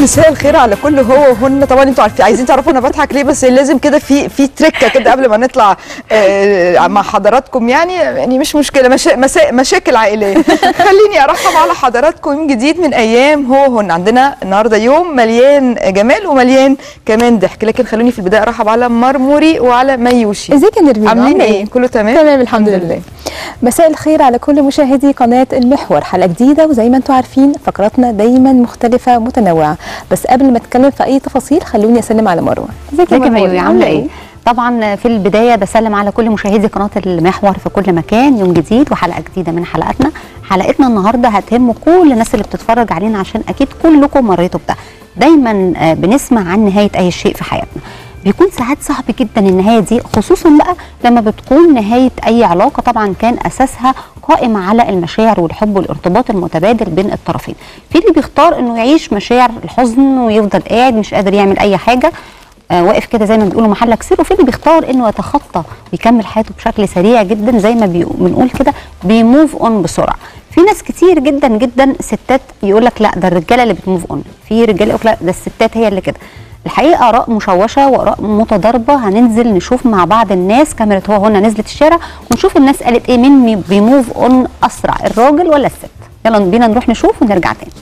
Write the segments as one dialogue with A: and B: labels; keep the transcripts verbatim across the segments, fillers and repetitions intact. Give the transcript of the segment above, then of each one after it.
A: مساء الخير على كل هو وهن. طبعا انتوا عارفين عايزين تعرفوا انا بضحك ليه، بس لازم كده في في تريكه كده قبل ما نطلع مع حضراتكم. يعني يعني مش مشكله، مشا مسا مشاكل عائليه. خليني ارحب على حضراتكم من جديد من ايام هو وهن. عندنا النهارده يوم مليان جمال ومليان كمان ضحك، لكن خلوني في البدايه ارحب على مرموري وعلى ميوشي.
B: ازيك يا نرمين؟
A: عاملين ايه؟ كله تمام؟
B: تمام الحمد لله. مساء الخير على كل مشاهدي قناه المحور، حلقه جديده وزي ما انتم عارفين فقراتنا دايما مختلفه متنوعه. بس قبل ما اتكلم في اي تفاصيل خلوني اسلم على مروه.
C: ازيك يا مروه؟ عامله ايه؟ طبعا في البدايه بسلم على كل مشاهدي قناه المحور في كل مكان. يوم جديد وحلقه جديده من حلقاتنا. حلقتنا النهارده هتهم كل الناس اللي بتتفرج علينا، عشان اكيد كلكم مريتوا بده. دايما بنسمع عن نهايه اي شيء في حياتنا، بيكون ساعات صعب جدا النهايه دي، خصوصا بقى لما بتكون نهايه اي علاقه طبعا كان اساسها قائم على المشاعر والحب والارتباط المتبادل بين الطرفين. في اللي بيختار انه يعيش مشاعر الحزن ويفضل قاعد مش قادر يعمل اي حاجه، آه واقف كده زي ما بيقولوا محلك سر. وفي اللي بيختار انه يتخطى ويكمل حياته بشكل سريع جدا، زي ما بنقول كده بيموف اون بسرعه. في ناس كتير جدا جدا ستات يقول لك لا ده الرجاله اللي بتموف اون، في رجاله يقول لك لا ده الستات هي اللي كده. الحقيقه اراء مشوشه واراء متضاربه. هننزل نشوف مع بعض الناس، كاميرا هو هنا نزلت الشارع ونشوف الناس قالت ايه، مين بيموف اون اسرع، الراجل ولا الست؟ يلا بينا نروح نشوف ونرجع تاني.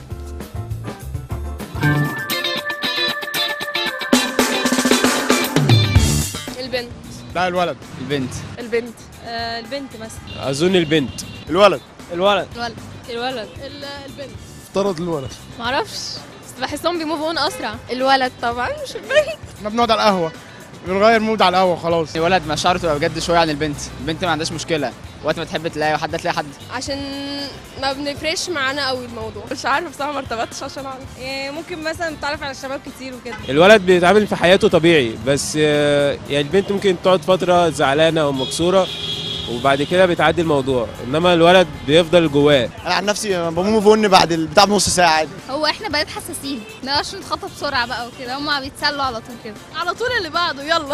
D: البنت.
E: لا الولد.
F: البنت.
D: البنت. آه البنت مثلا.
E: اظن البنت. الولد.
F: الولد.
D: الولد. الولد. البنت.
E: افترض الولد.
D: معرفش، بس بحسهم بيموفوا اون اسرع. الولد طبعا مش البنت.
E: احنا بنقعد على القهوه، بنغير مود على القهوه خلاص.
F: الولد مشاعره تبقى بجد شويه عن البنت. البنت ما عندهاش مشكله، وقت ما تحب تلاقي حد تلاقي حد،
D: عشان ما بنفرقش معانا قوي الموضوع. مش عارفه بصراحه، ما ارتبطتش عشان اعرف. يعني ممكن مثلا بتعرف على الشباب كتير وكده.
G: الولد بيتعامل في حياته طبيعي، بس يعني البنت ممكن تقعد فتره زعلانه او مكسوره وبعد كده بتعدي الموضوع، انما الولد بيفضل جواه.
E: انا عن نفسي بموف اون بعد بتاع بنص ساعه عادي.
H: هو احنا بقيت حساسين، ما نقدرش نتخطى بسرعه بقى وكده، هما بيتسلوا على طول كده،
D: على طول اللي بعده يلا.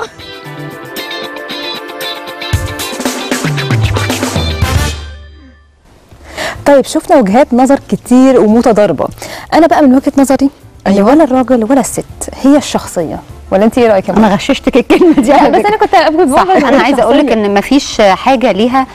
B: طيب شفنا وجهات نظر كتير ومتضاربه. انا بقى من وجهه نظري ان ولا الراجل ولا الست، هي الشخصيه. ولا انت ايه رايك؟
C: انا غششتك الكلمه دي
B: بس انا كنت
C: بقول انا عايزه اقول لك ان مفيش حاجه ليها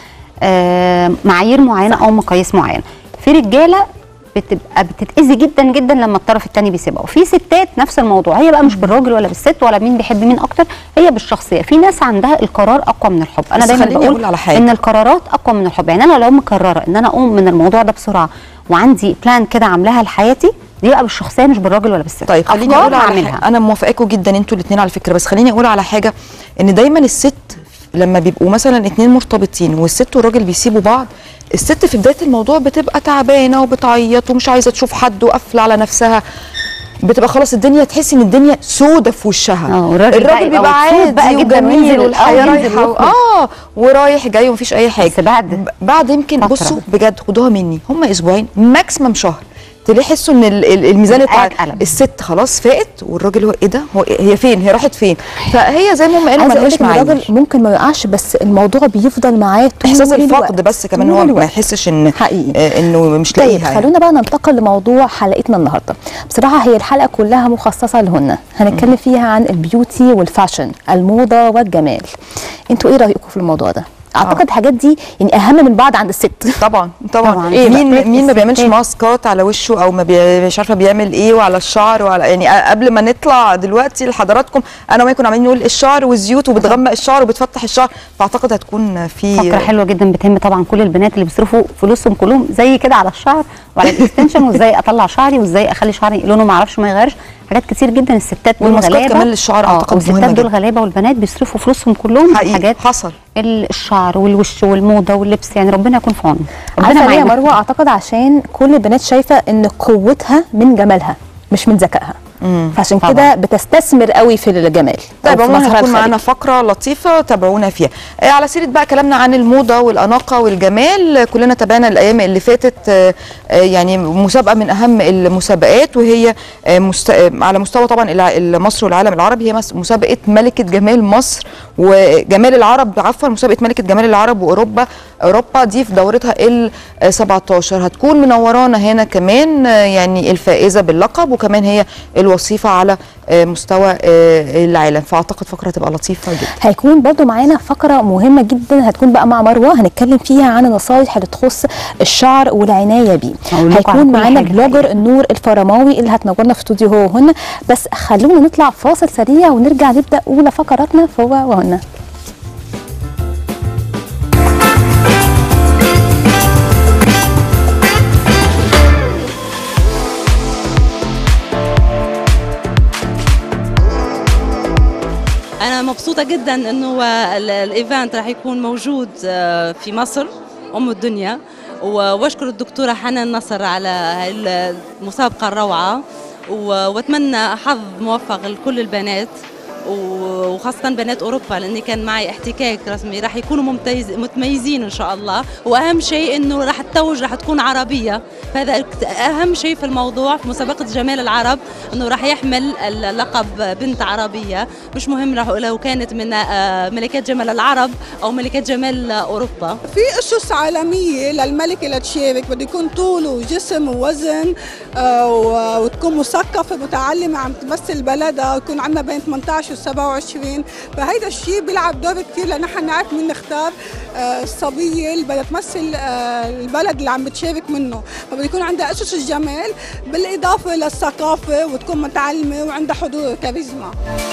C: آه معايير معينه او مقاييس معينه. في رجاله بتبقى بتتاذي جدا جدا لما الطرف الثاني بيسيبها، وفي ستات نفس الموضوع. هي بقى مش بالراجل ولا بالست ولا مين بيحب مين اكتر، هي بالشخصيه. في ناس عندها القرار اقوى من الحب. انا دايما بقول
A: على حاجة.
C: ان القرارات اقوى من الحب. يعني انا لو مقرره ان انا اقوم من الموضوع ده بسرعه وعندي بلان كده عاملاها لحياتي، دي بقى بالشخصيه مش بالراجل ولا بالست.
A: طيب خليني اقول على حاجة. انا موافقاكم جدا انتوا الاثنين على فكره، بس خليني اقول على حاجه، ان دايما الست لما بيبقوا مثلا اتنين مرتبطين والست والراجل بيسيبوا بعض، الست في بدايه الموضوع بتبقى تعبانه وبتعيط ومش عايزه تشوف حد وقافله على نفسها، بتبقى خلاص الدنيا تحسي ان الدنيا سودة في وشها.
C: الراجل,
A: الراجل بيبقى عادي وجميل والحياه رايحه اه ورايح جاي ومفيش اي حاجه.
C: بس بعد
A: بعد يمكن بصوا بجد خدوها مني، هم اسبوعين ماكسيمم شهر تحسوا ان الميزان بتاع الست خلاص فاقت، والراجل هو ايه ده، هو هي فين، هي راحت فين. فهي زي ما هم قالوا مالهاش معايير.
B: الراجل ممكن ما يقعش، بس الموضوع بيفضل معاه
A: احساس الفقد، بس كمان هو ما يحسش ان
B: حقيقي
A: انه مش لاقيها.
B: طيب خلونا بقى ننتقل لموضوع حلقتنا النهارده. بصراحه هي الحلقه كلها مخصصه لهن، هنتكلم فيها عن البيوتي والفاشن، الموضه والجمال. انتوا ايه رايكم في الموضوع ده؟ اعتقد آه. الحاجات دي يعني اهم من بعض عند الست.
A: طبعا طبعا, طبعاً. إيه مين مين ما بيعملش ماسكات على وشه، او ما بي مش عارفه بيعمل ايه، وعلى الشعر، وعلى يعني قبل ما نطلع دلوقتي لحضراتكم انا وما كنا عاملين نقول الشعر والزيوت وبتغمق الشعر وبتفتح الشعر، فاعتقد هتكون في
C: فكره حلوه جدا بتهم طبعا كل البنات اللي بيصرفوا فلوسهم كلهم زي كده على الشعر وعلى الاكستنشن، وازاي اطلع شعري وازاي اخلي شعري لونه ما اعرفش ما يغيرش. حاجات كتير جدا. الستات دول غلابه
A: كمان للشعر اعتقد مهمه جدا.
C: الستات دول غلابه والبنات بيصرفوا فلوسهم كلهم في حاجات
A: حصل
C: الشعر والوش والموضه واللبس. يعني ربنا يكون في عونهم.
B: ربنا معانا يا مروه. اعتقد عشان كل البنات شايفه ان قوتها من جمالها مش من ذكائها، فعشان كده بتستثمر قوي في الجمال.
A: طيب عموما هتكون معانا فقره لطيفه تابعونا فيها. آه على سيره بقى كلامنا عن الموضه والاناقه والجمال، كلنا تابعنا الايام اللي فاتت آه يعني مسابقه من اهم المسابقات، وهي آه مست... آه على مستوى طبعا مصر والعالم العربي، هي مسابقه ملكه جمال مصر وجمال العرب عفوا مسابقه ملكه جمال العرب واوروبا اوروبا دي في دورتها ال سبعتاشر هتكون منورانا هنا كمان يعني الفائزه باللقب وكمان هي الوصيفه على مستوى العالم، فاعتقد فقره هتبقى لطيفه جدا.
B: هيكون برضو معانا فقره مهمه جدا هتكون بقى مع مروه هنتكلم فيها عن النصائح اللي تخص الشعر والعنايه بيه. هيكون معانا بلوجر نور الفرماوي اللي هتنورنا في استوديو هو وهن، بس خلونا نطلع فاصل سريع ونرجع نبدا اولى فقراتنا في هو وهن.
I: أنا مبسوطة جدا إنه الإيفنت راح يكون موجود في مصر أم الدنيا، وأشكر الدكتورة حنان نصر على المسابقة الروعة، وأتمنى حظ موفق لكل البنات وخاصة بنات أوروبا لأني كان معي احتكاك رسمي، راح يكونوا ممتاز متميزين إن شاء الله. وأهم شيء إنه راح التوج راح تكون عربية، فهذا أهم شيء في الموضوع في مسابقة جمال العرب، إنه راح يحمل اللقب بنت عربية، مش مهم لو كانت من ملكات جمال العرب أو ملكات جمال أوروبا.
J: في أسس عالمية للملكة لتشارك، بده يكون طول وجسم ووزن وتكون مثقفة متعلمة عم تمثل بلدها، ويكون عندنا بين ثمانية عشر وسبعة وعشرين، فهيدا الشيء بيلعب دور كثير لنحن نعرف مين نختار الصبية اللي بدها تمثل البلد اللي عم بتشارك منه، فبده يكون عندها أسس الجمال بالإضافة للثقافة وتكون متعلمة وعندها حضور كاريزما.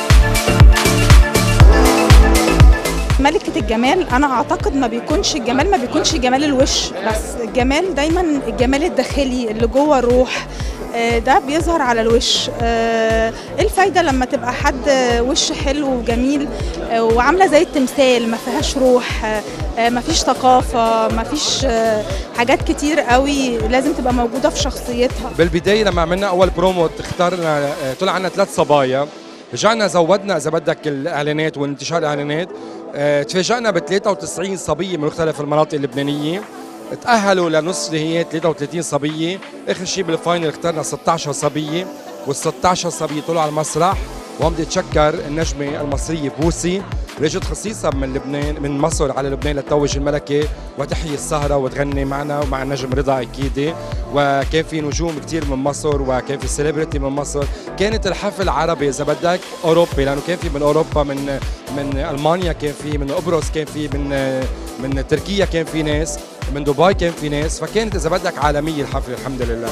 K: ملكة الجمال أنا أعتقد ما بيكونش الجمال ما بيكونش جمال الوش بس، الجمال دايما الجمال الداخلي اللي جوه الروح ده بيظهر على الوش. ايه الفايدة لما تبقى حد وش حلو وجميل وعاملة زي التمثال ما فيهاش روح، ما فيش ثقافة، ما فيش حاجات كتير قوي لازم تبقى موجودة في شخصيتها.
L: بالبداية لما عملنا أول برومو اختارنا طلع عنا ثلاث صبايا، رجعنا زودنا إذا بدك الإعلانات وانتشار الإعلانات، اه تفاجأنا ب ثلاثة وتسعين صبية من مختلف المناطق اللبنانية، تأهلوا لنصف نهائيات ثلاثة وثلاثين صبية، آخر شيء بالفاينل اخترنا ستة عشر صبية، وال ستة عشر صبية طلعوا على المسرح، وهم بدي أتشكر النجمة المصرية بوسي رجت خصيصا من لبنان من مصر على لبنان لتتوج الملكة وتحيي السهرة وتغني معنا ومع النجم رضا أكيد، وكان في نجوم كثير من مصر وكان في سيلبرتي من مصر، كانت الحفل عربي إذا بدك أوروبي لأنه كان في من أوروبا من من ألمانيا، كان في من قبرص، كان في من من تركيا، كان في ناس من دبي، كان في ناس، فكانت إذا بدك عالمية الحفلة الحمد لله.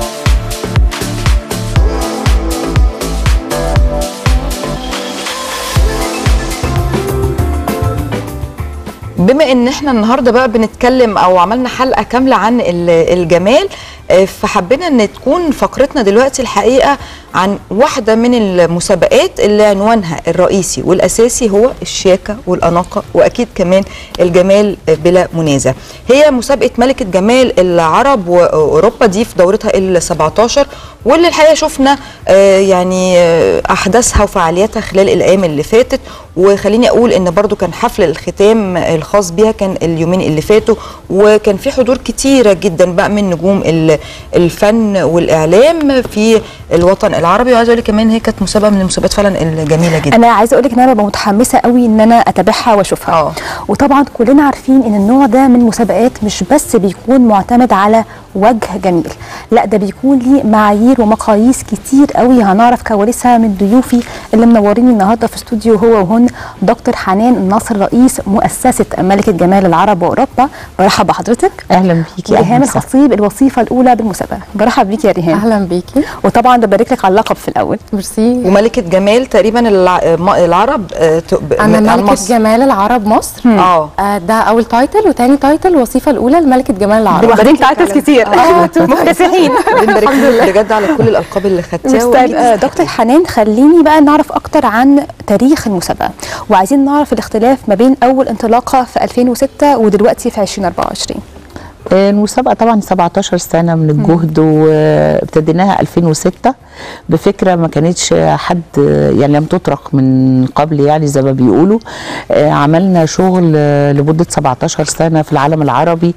A: بما ان احنا النهارده بقى بنتكلم او عملنا حلقه كامله عن الجمال، فحبينا ان تكون فقرتنا دلوقتي الحقيقه عن واحده من المسابقات اللي عنوانها الرئيسي والاساسي هو الشياكه والاناقه واكيد كمان الجمال بلا منازع. هي مسابقه ملكه جمال العرب واوروبا دي في دورتها ال سبعتاشر، واللي الحقيقه شفنا يعني احداثها وفعالياتها خلال الايام اللي فاتت، وخليني اقول ان برضو كان حفل الختام الخاص بيها كان اليومين اللي فاتوا، وكان في حضور كتيره جدا بقى من نجوم الفن والاعلام في الوطن العربي. وعايزه اقول لك كمان هي كانت مسابقه من المسابقات فعلا الجميله جدا.
B: انا عايزه اقول لك ان انا ببقى متحمسه قوي ان انا اتابعها واشوفها. أوه. وطبعا كلنا عارفين ان النوع ده من المسابقات مش بس بيكون معتمد على وجه جميل، لا ده بيكون ليه معايير ومقاييس كتير قوي هنعرف كواليسها من ضيوفي اللي منوريني النهارده في استوديو هو وهن. دكتور حنان نصر رئيس مؤسسه ملكه جمال العرب واوروبا، برحب بحضرتك.
M: اهلا بيكي.
B: ريهام الخطيب الوصيفه الاولى بالمسابقه، برحب بيكي يا ريهام.
M: اهلا بيكي.
B: وطبعا ببارك لك على اللقب في الاول.
M: ميرسي.
A: وملكه جمال تقريبا العرب.
M: انا ملكه مصر. جمال العرب مصر. اه ده اول تايتل، وثاني تايتل الوصيفه الاولى لملكه جمال العرب.
B: واخدين تايتلز كتير. اه مكتسحين.
A: بنبارك لك بجد على كل الالقاب اللي خدتيها.
B: دكتور حنان خليني بقى نعرف اكتر عن تاريخ المسابقه، وعايزين نعرف الاختلاف ما بين اول انطلاقه في ألفين وستة ودلوقتي في ألفين وأربعة وعشرين.
N: المسابقة طبعا سبعتاشر سنة من الجهد، وابتديناها ألفين وستة بفكرة ما كانتش حد يعني لم تطرق من قبل، يعني زي ما بيقولوا. عملنا شغل لمدة سبعتاشر سنة في العالم العربي.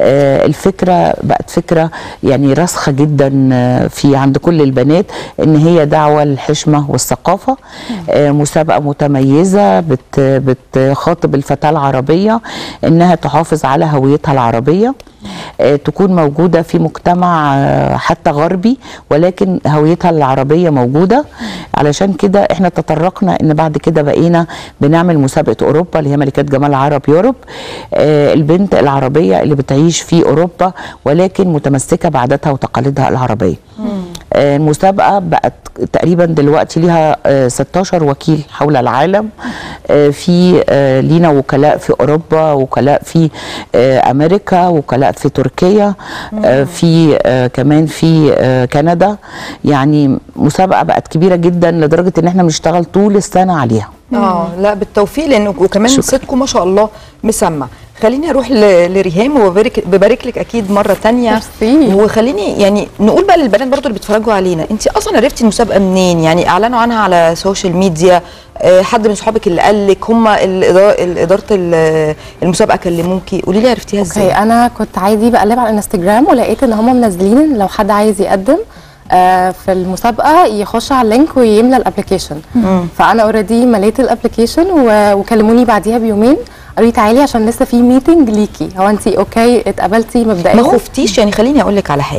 N: الفكرة بقت فكرة يعني راسخة جدا في عند كل البنات، ان هي دعوة للحشمة والثقافة. مسابقة متميزة بت بتخاطب الفتاة العربية انها تحافظ على هويتها العربية، تكون موجودة في مجتمع حتى غربي ولكن هويتها العربية موجودة. علشان كده احنا تطرقنا ان بعد كده بقينا بنعمل مسابقة اوروبا اللي هي ملكات جمال العرب يوروب. البنت العربية اللي بتعيش في اوروبا ولكن متمسكة بعاداتها وتقاليدها العربية. المسابقة بقت تقريبا دلوقتي ليها ستاشر وكيل حول العالم. في لينا وكلاء في اوروبا، وكلاء في امريكا، وكلاء في تركيا، في كمان في كندا. يعني مسابقة بقت كبيرة جدا لدرجة ان احنا بنشتغل طول السنة عليها.
A: اه لا بالتوفيق، لانه وكمان صوتكم ما شاء الله مسمع. خليني اروح لريهام وببارك ببارك لك اكيد مره ثانيه، وخليني يعني نقول بقى للبنات برضو اللي بيتفرجوا علينا، انت اصلا عرفتي المسابقه منين؟ يعني اعلنوا عنها على السوشيال ميديا؟ حد من صحابك اللي قال لك؟ هم اداره المسابقه كلموكي؟ قولي لي عرفتيها ازاي؟
M: اوكي، انا كنت عادي بقلب على الانستجرام ولقيت ان هم منزلين لو حد عايز يقدم آه في المسابقه يخش على اللينك ويملى الابلكيشن. فانا اوريدي مليت الابلكيشن وكلموني بعديها بيومين قالوا لي تعالي عشان لسه في ميتنج ليكي، هو انت اوكي اتقبلتي مبدئيا؟
A: ما خفتيش؟ يعني خليني اقول لك على حاجه،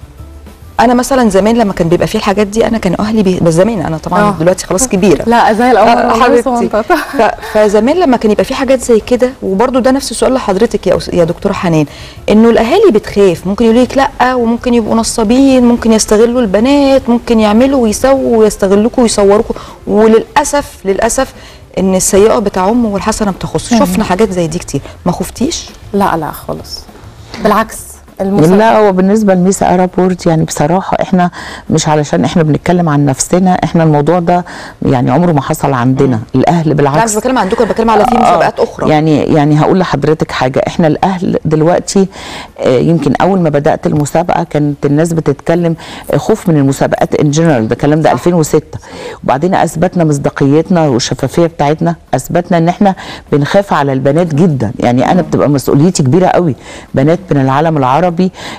A: انا مثلا زمان لما كان بيبقى فيه الحاجات دي انا كان اهلي بي... بس زمان انا طبعا أوه. دلوقتي خلاص كبيره
M: لا زي الاول
A: حبيبتي. ف... فزمان لما كان يبقى فيه حاجات زي كده، وبرده ده نفس السؤال لحضرتك يا أس... يا دكتوره حنان، انه الاهالي بتخاف، ممكن يقولوا لك لا، وممكن يبقوا نصابين، ممكن يستغلوا البنات، ممكن يعملوا ويسووا ويستغلوكوا ويصوروكوا، وللاسف للاسف ان السيئه بتعم والحسنه بتخص. شفنا حاجات زي دي كتير. ما خفتيش؟
M: لا لا خالص، بالعكس.
N: لا هو بالنسبه لميس ارب وورد يعني بصراحه احنا مش علشان احنا بنتكلم عن نفسنا، احنا الموضوع ده يعني عمره ما حصل عندنا. مم. الاهل بالعكس.
A: لا مش بتكلم عندكم، بتكلم على في مسابقات اخرى.
N: يعني يعني هقول لحضرتك حاجه، احنا الاهل دلوقتي يمكن اول ما بدات المسابقه كانت الناس بتتكلم خوف من المسابقات ان جنرال، ده الكلام ده ألفين وستة، وبعدين اثبتنا مصداقيتنا والشفافيه بتاعتنا، اثبتنا ان احنا بنخاف على البنات جدا. يعني انا بتبقى مسؤوليتي كبيره قوي، بنات من العالم العربي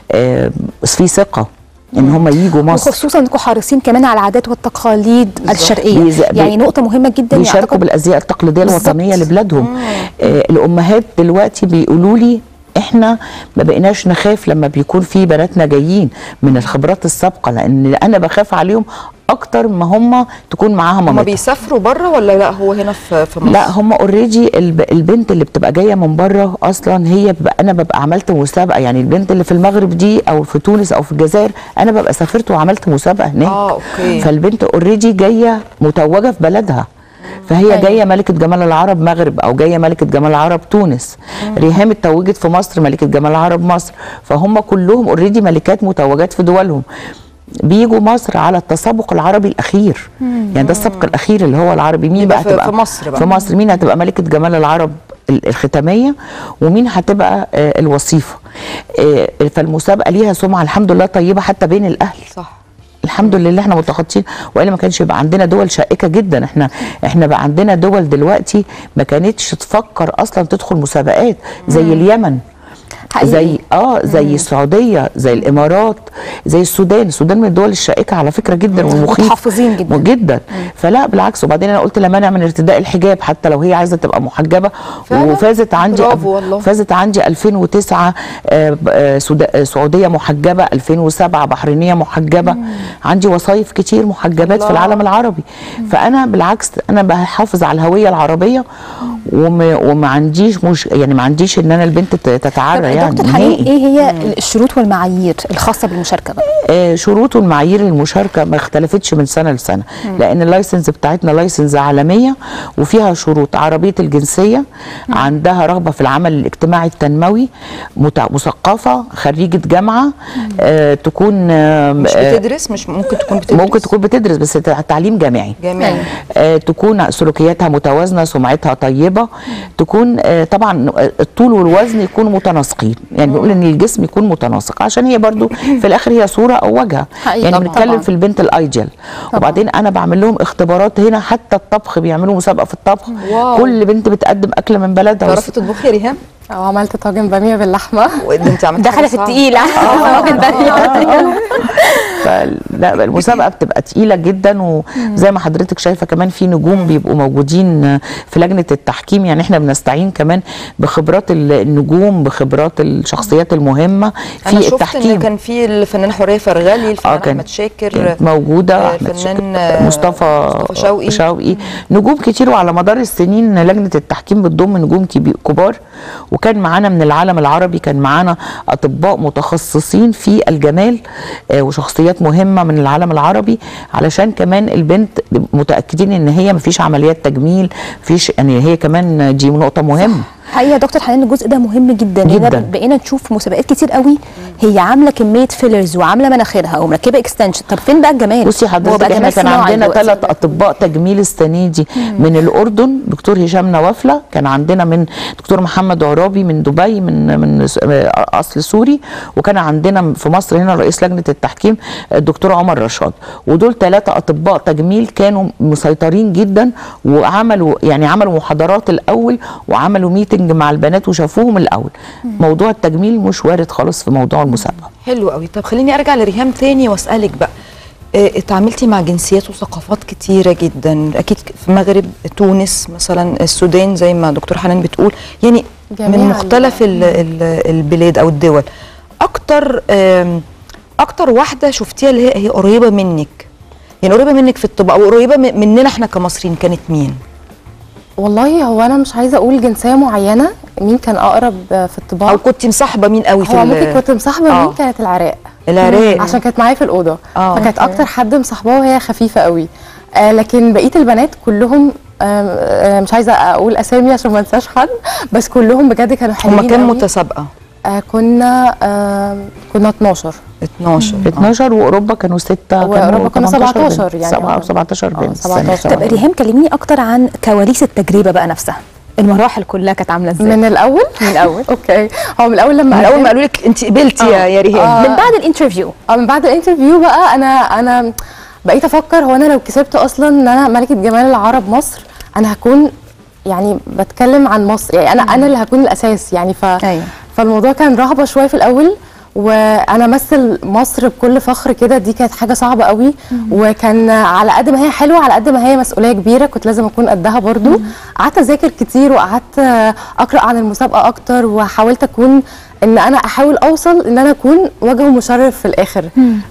N: آه في ثقه ان هم يجوا مصر،
B: وخصوصا انكم حريصين كمان على العادات والتقاليد الشرقيه. بي يعني نقطه مهمه جدا.
N: بيشاركوا بالازياء التقليديه الوطنيه لبلادهم. آه الامهات دلوقتي بيقولوا لي احنا ما بقيناش نخاف لما بيكون في بناتنا جايين من الخبرات السابقه، لان انا بخاف عليهم اكتر ما هم تكون معاها مامتها.
A: هم بيسافروا بره ولا لا هو هنا في مصر؟
N: لا هم اوريدي البنت اللي بتبقى جايه من بره اصلا هي ببقى انا ببقى عملت مسابقه. يعني البنت اللي في المغرب دي او في تونس او في الجزائر انا ببقى سافرت وعملت مسابقه هناك.
A: اه اوكي.
N: فالبنت اوريدي جايه متوجه في بلدها، فهي أيوة. جايه ملكه جمال العرب مغرب او جايه ملكه جمال العرب تونس. مم. ريهام اتوجت في مصر ملكه جمال العرب مصر، فهم كلهم اوريدي ملكات متوجات في دولهم، بيجوا مصر على التسابق العربي الاخير. مم. يعني ده السبق الاخير اللي هو العربي. مين بقى
A: هتبقى في مصر بقى؟
N: في مصر مين هتبقى ملكه جمال العرب الختاميه ومين هتبقى آه الوصيفه. آه فالمسابقه ليها سمعه الحمد لله طيبه حتى بين الاهل.
A: صح
N: الحمد لله احنا متخطين، والا ما كانش يبقى عندنا دول شائكه جدا. احنا احنا بقى عندنا دول دلوقتي ما كانتش تفكر اصلا تدخل مسابقات زي مم. اليمن حقيقي. زي اه زي مم. السعوديه، زي الامارات، زي السودان. السودان من الدول الشائكه على فكره جدا والمخيفه،
B: متحفظين جدا
N: جدا. مم. فلا بالعكس. وبعدين انا قلت لا مانع من ارتداء الحجاب حتى لو هي عايزه تبقى محجبه. وفازت عندي فازت عندي ألفين وتسعة آه سعوديه محجبه، ألفين وسبعة بحرينيه محجبه. مم. عندي وظايف كتير محجبات الله. في العالم العربي. مم. فانا بالعكس انا بحافظ على الهويه العربيه وما, وما عنديش مش يعني ما عنديش ان انا البنت تتعرى. يعني
B: دكتور حنان ايه هي مم. الشروط والمعايير الخاصه بالمشاركه بقى؟
N: آه شروط والمعايير المشاركه ما اختلفتش من سنه لسنه. مم. لان اللايسنس بتاعتنا لايسنس عالميه وفيها شروط. عربيه الجنسيه، مم. عندها رغبه في العمل الاجتماعي التنموي، مثقفه، خريجه جامعه، آه تكون آه
A: مش بتدرس، مش ممكن تكون بتدرس،
N: ممكن تكون بتدرس بس تعليم جامعي
A: جامعي.
N: آه تكون سلوكياتها متوازنه، سمعتها طيبه، مم. تكون آه طبعا الطول والوزن يكونوا متناسقين. متناسقين، يعني بنقول ان الجسم يكون متناسق عشان هي برضو في الاخر هي صوره او وجه، يعني بنتكلم في البنت الايديال. وبعدين انا بعمل لهم اختبارات هنا، حتى الطبخ بيعملوا مسابقه في الطبخ. واو. كل بنت بتقدم اكله من بلدها.
A: تعرفي تطبخي يا ريهام؟
M: اه عملت طاجن باميه باللحمه.
A: انت عملتي
B: دخلت في التقيله.
N: طاجن باميه. فلا المسابقه بتبقى تقيله جدا، وزي ما حضرتك شايفه كمان في نجوم بيبقوا موجودين في لجنه التحكيم، يعني احنا بنستعين كمان بخبرات النجوم، بخبرات الشخصيات المهمه في
A: أنا شفت
N: التحكيم.
A: إن كان في الفنان حوريه فرغلي، الفنان آه احمد شاكر
N: موجوده،
A: الفنان
N: مصطفى
A: شوقي,
N: شوقي. نجوم كتير، وعلى مدار السنين لجنه التحكيم بتضم نجوم كبار. وكان معانا من العالم العربي، كان معانا اطباء متخصصين في الجمال وشخصيات مهمه من العالم العربي، علشان كمان البنت متاكدين ان هي مفيش عمليات تجميل، مفيش، يعني هي كمان دي نقطه مهمه.
B: حقيقة يا دكتور حنان الجزء ده مهم جدا،
N: جدا.
B: بقينا نشوف مسابقات كتير قوي هي عامله كميه فيلرز وعامله مناخيرها ومركبه اكستنشن. طب فين بقى الجمال؟
N: بصي حضرتك احنا كان عندنا ثلاث اطباء تجميل السنه دي من الاردن، دكتور هشام نوافله، كان عندنا من دكتور محمد عرابي من دبي من من اصل سوري، وكان عندنا في مصر هنا رئيس لجنه التحكيم الدكتور عمر رشاد. ودول ثلاثه اطباء تجميل كانوا مسيطرين جدا، وعملوا يعني عملوا محاضرات الاول وعملوا ميتنج مع البنات وشافوهم الاول. موضوع التجميل مش وارد خالص في موضوع المسابقه.
A: حلو قوي. طب خليني ارجع لريهام تاني واسالك بقى، اه اتعاملتي مع جنسيات وثقافات كتيره جدا، اكيد في المغرب، تونس مثلا، السودان زي ما دكتور حنان بتقول، يعني من مختلف ال ال البلاد او الدول. اكتر اكتر واحده شفتيها اللي هي, هي قريبه منك، يعني قريبه منك في الطب او قريبه مننا احنا كمصريين، كانت مين؟
M: والله هو انا مش عايزه اقول جنسيه معينه مين كان اقرب في الطباع،
A: او كنت مصاحبه مين قوي في
M: هو ممكن كنت مصاحبه آه. مين كانت العراق
A: العراق
M: عشان كانت معايا في الاوضه آه. فكانت اكتر حد مصاحباه وهي خفيفه قوي. آه لكن بقيه البنات كلهم آه مش عايزه اقول اسامي عشان ما انساش حد، بس كلهم بجد كانوا حلوين.
A: هما كام متسابقه؟
M: آه كنا آه كنا اتناشر
N: اتناشر اتناشر واوروبا كانوا سته،
M: واوروبا كانوا سبعتاشر يعني
N: او سبعتاشر بنت.
B: طب ريهام كلميني اكتر عن كواليس التجربه بقى نفسها، المراحل كلها كانت عامله ازاي؟
M: من الاول
B: من الاول
M: اوكي. هو من الاول لما
A: من اول ما قالوا لك انت قبلتي آه. يا ريهام
B: آه. من بعد الانترفيو
M: اه من بعد الانترفيو بقى انا انا بقيت افكر هو انا لو كسبت اصلا ان انا ملكه جمال العرب مصر، انا هكون يعني بتكلم عن مصر، يعني انا انا اللي هكون الاساس يعني. ف أيوة. فالموضوع كان رهبه شويه في الاول، وانا امثل مصر بكل فخر كده، دي كانت حاجه صعبه قوي. وكان على قد ما هي حلوه على قد ما هي مسؤوليه كبيره، كنت لازم اكون قدها برضو. قعدت اذاكر كتير وقعدت اقرا عن المسابقه اكتر، وحاولت اكون ان انا احاول اوصل ان انا اكون وجه مشرف في الاخر.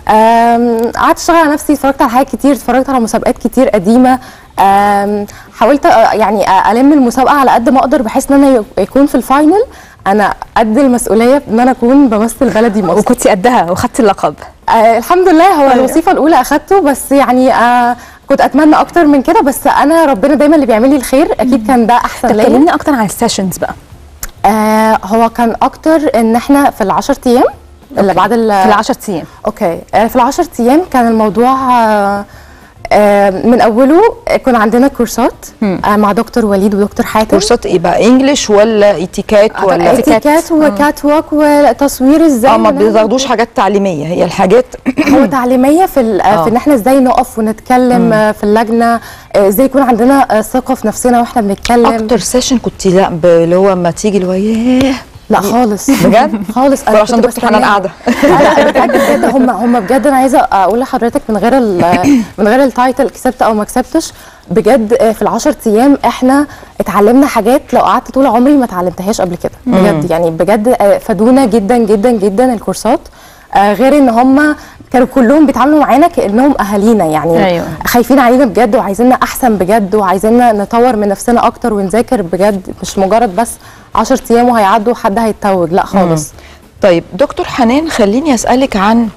M: قعدت اشتغل على نفسي، اتفرجت على حاجات كتير، اتفرجت على مسابقات كتير قديمه، حاولت يعني الم المسابقه على قد ما اقدر بحيث ان انا يكون في الفاينل انا قد المسؤوليه ان انا اكون بمثل بلدي مصر.
B: وكنتي قدها وخدتي اللقب.
M: آه الحمد لله. هو الوظيفه الاولى اخدته، بس يعني آه كنت اتمنى اكتر من كده، بس انا ربنا دايما اللي بيعمل لي الخير، اكيد كان ده احسن ليا.
B: كلميني اكتر عن السيشنز بقى.
M: آه هو كان اكتر ان احنا في العشر ايام اللي بعد
B: في العشر ايام
M: اوكي آه في العشر ايام كان الموضوع آه آه من اوله كان عندنا كورسات آه مع دكتور وليد ودكتور حاتم.
A: كورسات ايه بقى، انجلش ولا اتيكات ولا
M: اتيكات وكات ووك وتصوير ازاي؟
A: اه ما بياخدوش حاجات تعليميه، هي الحاجات
M: هو تعليميه في آه. في ان احنا ازاي نقف ونتكلم آه في اللجنه، ازاي يكون عندنا ثقه في نفسنا واحنا بنتكلم.
A: اكتر سيشن كنت لا اللي هو ما تيجي اللي هو ياه
M: لا خالص
A: بجد
M: خالص.
A: انا عشان دكتور حنان قاعده
M: لا بجد بجد هم هم بجد انا عايزه اقول لحضرتك من غير من غير التايتل كسبت او ما كسبتش، بجد في العشر ايام احنا اتعلمنا حاجات لو قعدت طول عمري ما اتعلمتهاش قبل كده بجد. يعني بجد فادونا جدا جدا جدا الكورسات، غير ان هم كانوا كلهم بيتعاملوا معانا كانهم اهالينا يعني. أيوة. خايفين علينا بجد وعايزيننا احسن بجد وعايزيننا نطور من نفسنا اكتر ونذاكر بجد، مش مجرد بس عشر ايام وهيعدوا وحد هيتوج، لا خالص.
A: مم. طيب دكتور حنان خليني اسالك عن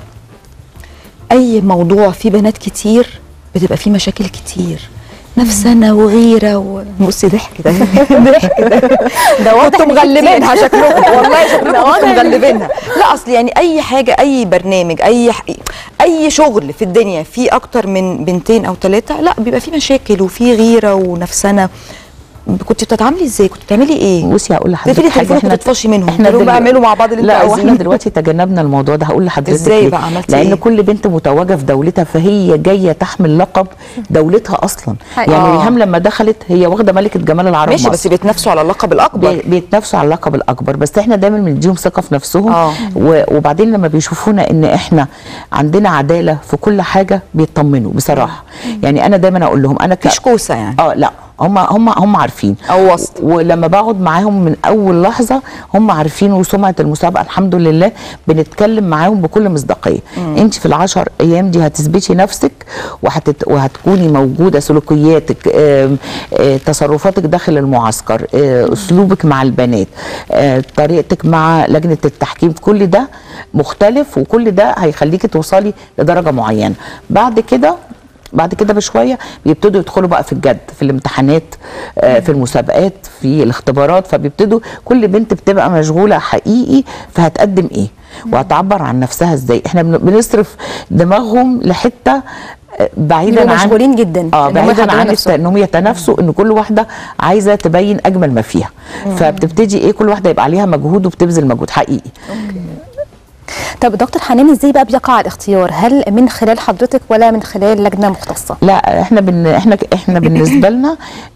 A: اي موضوع فيه بنات كتير بتبقى فيه مشاكل كتير، نفسنا وغيره و... بصي ضحك ده ضحك ده ده واضح مغلبينها شكلكم، والله شكلكم مغلبينها. لا اصل يعني اي حاجه، اي برنامج، اي اي شغل في الدنيا فيه اكتر من بنتين او ثلاثه، لا بيبقى فيه مشاكل وفيه غيره ونفسنا. كنت بتتعاملي ازاي؟ كنت بتعملي ايه؟
N: بصي هقول لحضرتك
A: تقفلي تليفونك وتطفشي منهم، احنا دلوقتي اعملوا مع بعض اللي انتوا عايزينه.
N: لا واحنا دلوقتي تجنبنا الموضوع ده. هقول لحضرتك
A: ازاي بقى عملتي
N: لان
A: ايه؟
N: كل بنت متوجه في دولتها، فهي جايه تحمل لقب دولتها اصلا.
A: حقيقي.
N: يعني
A: آه.
N: ريهام لما دخلت هي واخده ملكه جمال العرب
A: ماشي،
N: مصر.
A: بس بيتنافسوا على اللقب الاكبر.
N: بي- بيتنافسوا على اللقب الاكبر، بس احنا دايما بنديهم ثقه في نفسهم.
A: آه.
N: و- وبعدين لما بيشوفونا ان احنا عندنا عداله في كل حاجه بيطمنوا بصراحه. يعني انا دايما اقول لهم انا ك...
A: مفيش كوسه يعني.
N: اه لا هم هم هم عارفين
A: او وسط.
N: ولما بقعد معاهم من اول لحظه هم عارفين، وسمعه المسابقه الحمد لله بنتكلم معاهم بكل مصداقيه. انت في العشر ايام دي هتثبتي نفسك وهتت... وهتكوني موجوده، سلوكياتك، آم، آه، تصرفاتك داخل المعسكر، آه، اسلوبك مع البنات، آه، طريقتك مع لجنه التحكيم، كل ده مختلف، وكل ده هيخليكي توصلي لدرجه معينه. بعد كده بعد كده بشويه بيبتدوا يدخلوا بقى في الجد، في الامتحانات، آه، في المسابقات، في الاختبارات، فبيبتدوا كل بنت بتبقى مشغوله حقيقي فهتقدم ايه وهتعبر عن نفسها ازاي. احنا بن- بنصرف دماغهم لحته آه، بعيدا
B: بيبقوا
N: عن
B: مشغولين جدا
N: اه
B: إن هم
N: بعيدا
B: يحضروا
N: عن
B: نفسهم.
N: الت- انهم يتنافسوا، ان كل واحده عايزه تبين اجمل ما فيها. فبتبتدي ايه، كل واحده يبقى عليها مجهود وبتبذل مجهود حقيقي.
B: طب دكتور حنان، ازاي بقى بيقع الاختيار؟ هل من خلال حضرتك ولا من خلال لجنه مختصه؟
N: لا احنا بن احنا احنا بالنسبه لنا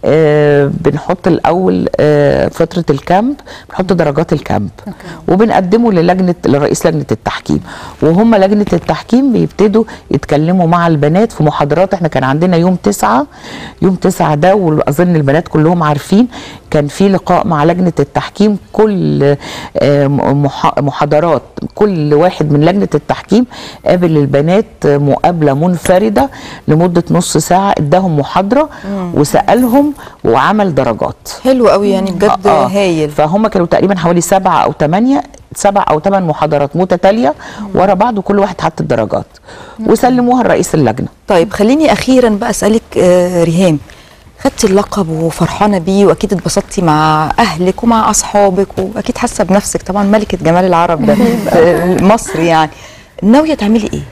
N: آه بنحط الاول آه فتره الكامب، بنحط درجات الكامب وبنقدمه للجنه لرئيس لجنه التحكيم، وهم لجنه التحكيم بيبتدوا يتكلموا مع البنات في محاضرات. احنا كان عندنا يوم تسعة يوم تسعة ده، واظن البنات كلهم عارفين، كان في لقاء مع لجنه التحكيم، كل آه مح- محاضرات كل واحد من لجنه التحكيم قابل البنات مقابله منفرده لمده نص ساعه، اداهم محاضره وسالهم وعمل درجات.
A: حلو قوي يعني بجد.
N: آه.
A: هايل.
N: فهم كانوا تقريبا حوالي سبعه او ثمانيه سبع او ثمان محاضرات متتاليه ورا بعض، وكل واحد حط الدرجات وسلموها لرئيس اللجنه.
A: طيب خليني اخيرا بقى اسالك آه ريهام، خدتي اللقب وفرحانه بيه واكيد اتبسطتي مع اهلك ومع اصحابك واكيد حاسه بنفسك طبعا ملكه جمال العرب ده في مصر، يعني ناويه تعملي ايه؟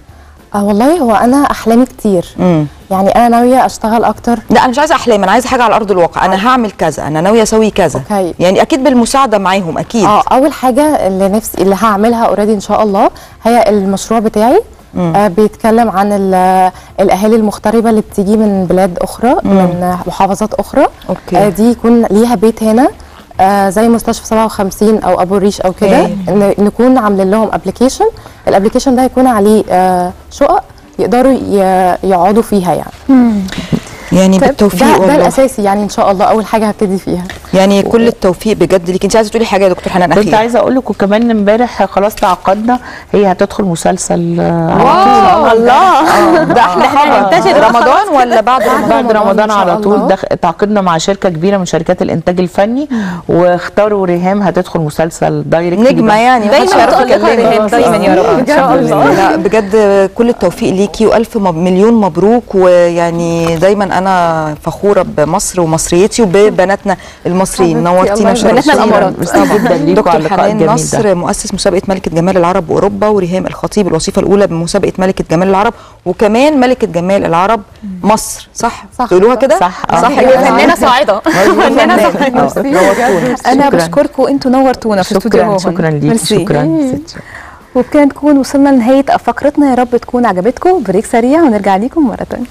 M: اه والله هو انا احلامي كتير.
A: مم.
M: يعني انا ناويه اشتغل اكتر.
A: لا انا مش عايزه احلام، انا عايزه حاجه على ارض الواقع. انا هعمل كذا، انا ناويه اسوي كذا.
M: أوكي.
A: يعني اكيد بالمساعده معاهم اكيد.
M: اه اول حاجه اللي نفسي اللي هعملها اوريدي ان شاء الله هي المشروع بتاعي. آه بيتكلم عن ال- الاهالي المغتربه اللي بتيجي من بلاد اخرى،
A: مم.
M: من محافظات اخرى.
A: أوكي.
M: آه دي يكون ليها بيت هنا، آه زي مستشفى سبعة وخمسين او ابو الريش او كده،
A: أوكي.
M: ن- نكون عاملين لهم ابلكيشن. الابلكيشن ده يكون عليه آه شقق يقدروا ي- يقعدوا فيها يعني.
A: يعني
M: طيب،
A: بالتوفيق
M: ده, ده
A: والله.
M: الاساسي يعني ان شاء الله اول حاجه هبتدي فيها.
A: يعني كل التوفيق بجد ليك. انت عايزه تقولي حاجه يا دكتور حنان اخيرا؟
N: كنت عايزه اقول لك، وكمان امبارح خلاص تعاقدنا، هي هتدخل مسلسل آه، على
A: واو
N: طول.
A: الله، ده احلى خبر. رمضان ولا بعد رمضان؟
N: بعد رمضان
M: إن شاء
N: على طول.
M: الله.
N: دخ... تعاقدنا مع شركه كبيره من شركات الانتاج الفني، واختاروا ريهام هتدخل مسلسل دايركت.
A: نجمه يعني
B: دايما
A: محدش يعرف
B: متألقة
A: يكلمها.
B: ريهام، دايما يا رب ان شاء الله.
A: لا بجد كل التوفيق ليكي والف مب- مليون مبروك. ويعني دايما انا فخوره بمصر ومصريتي وببناتنا المصريين.
M: حبيبتي،
A: نورتينا
M: الله يبارك
A: وشرفتينا.
B: بناتنا الأمارات.
N: ميرسي جدا ليكوا على
A: دكتور
N: اللقاء
A: حنان
N: الجميل
A: نصر
N: ده.
A: مؤسس مسابقه ملكه جمال العرب واوروبا، وريهام الخطيب الوصيفه الاولى بمسابقه ملكه جمال العرب، وكمان ملكه جمال العرب مصر. صح؟
M: صح.
A: تقولوها كده؟
N: صح.
A: صح
N: أيوة.
A: كده.
B: فنانه صاعده.
A: فنانه
N: نورتونا.
B: انا
N: شكراً.
B: بشكركم، انتوا نورتونا في الاستوديو
N: شكرا
B: هون.
N: شكرا ليكي.
B: ميرسي.
N: شكرا ست.
B: وبكده نكون وصلنا لنهايه فقرتنا، يا رب تكون عجبتكم. بريك سريع ونرجع ليكم مره ثانيه.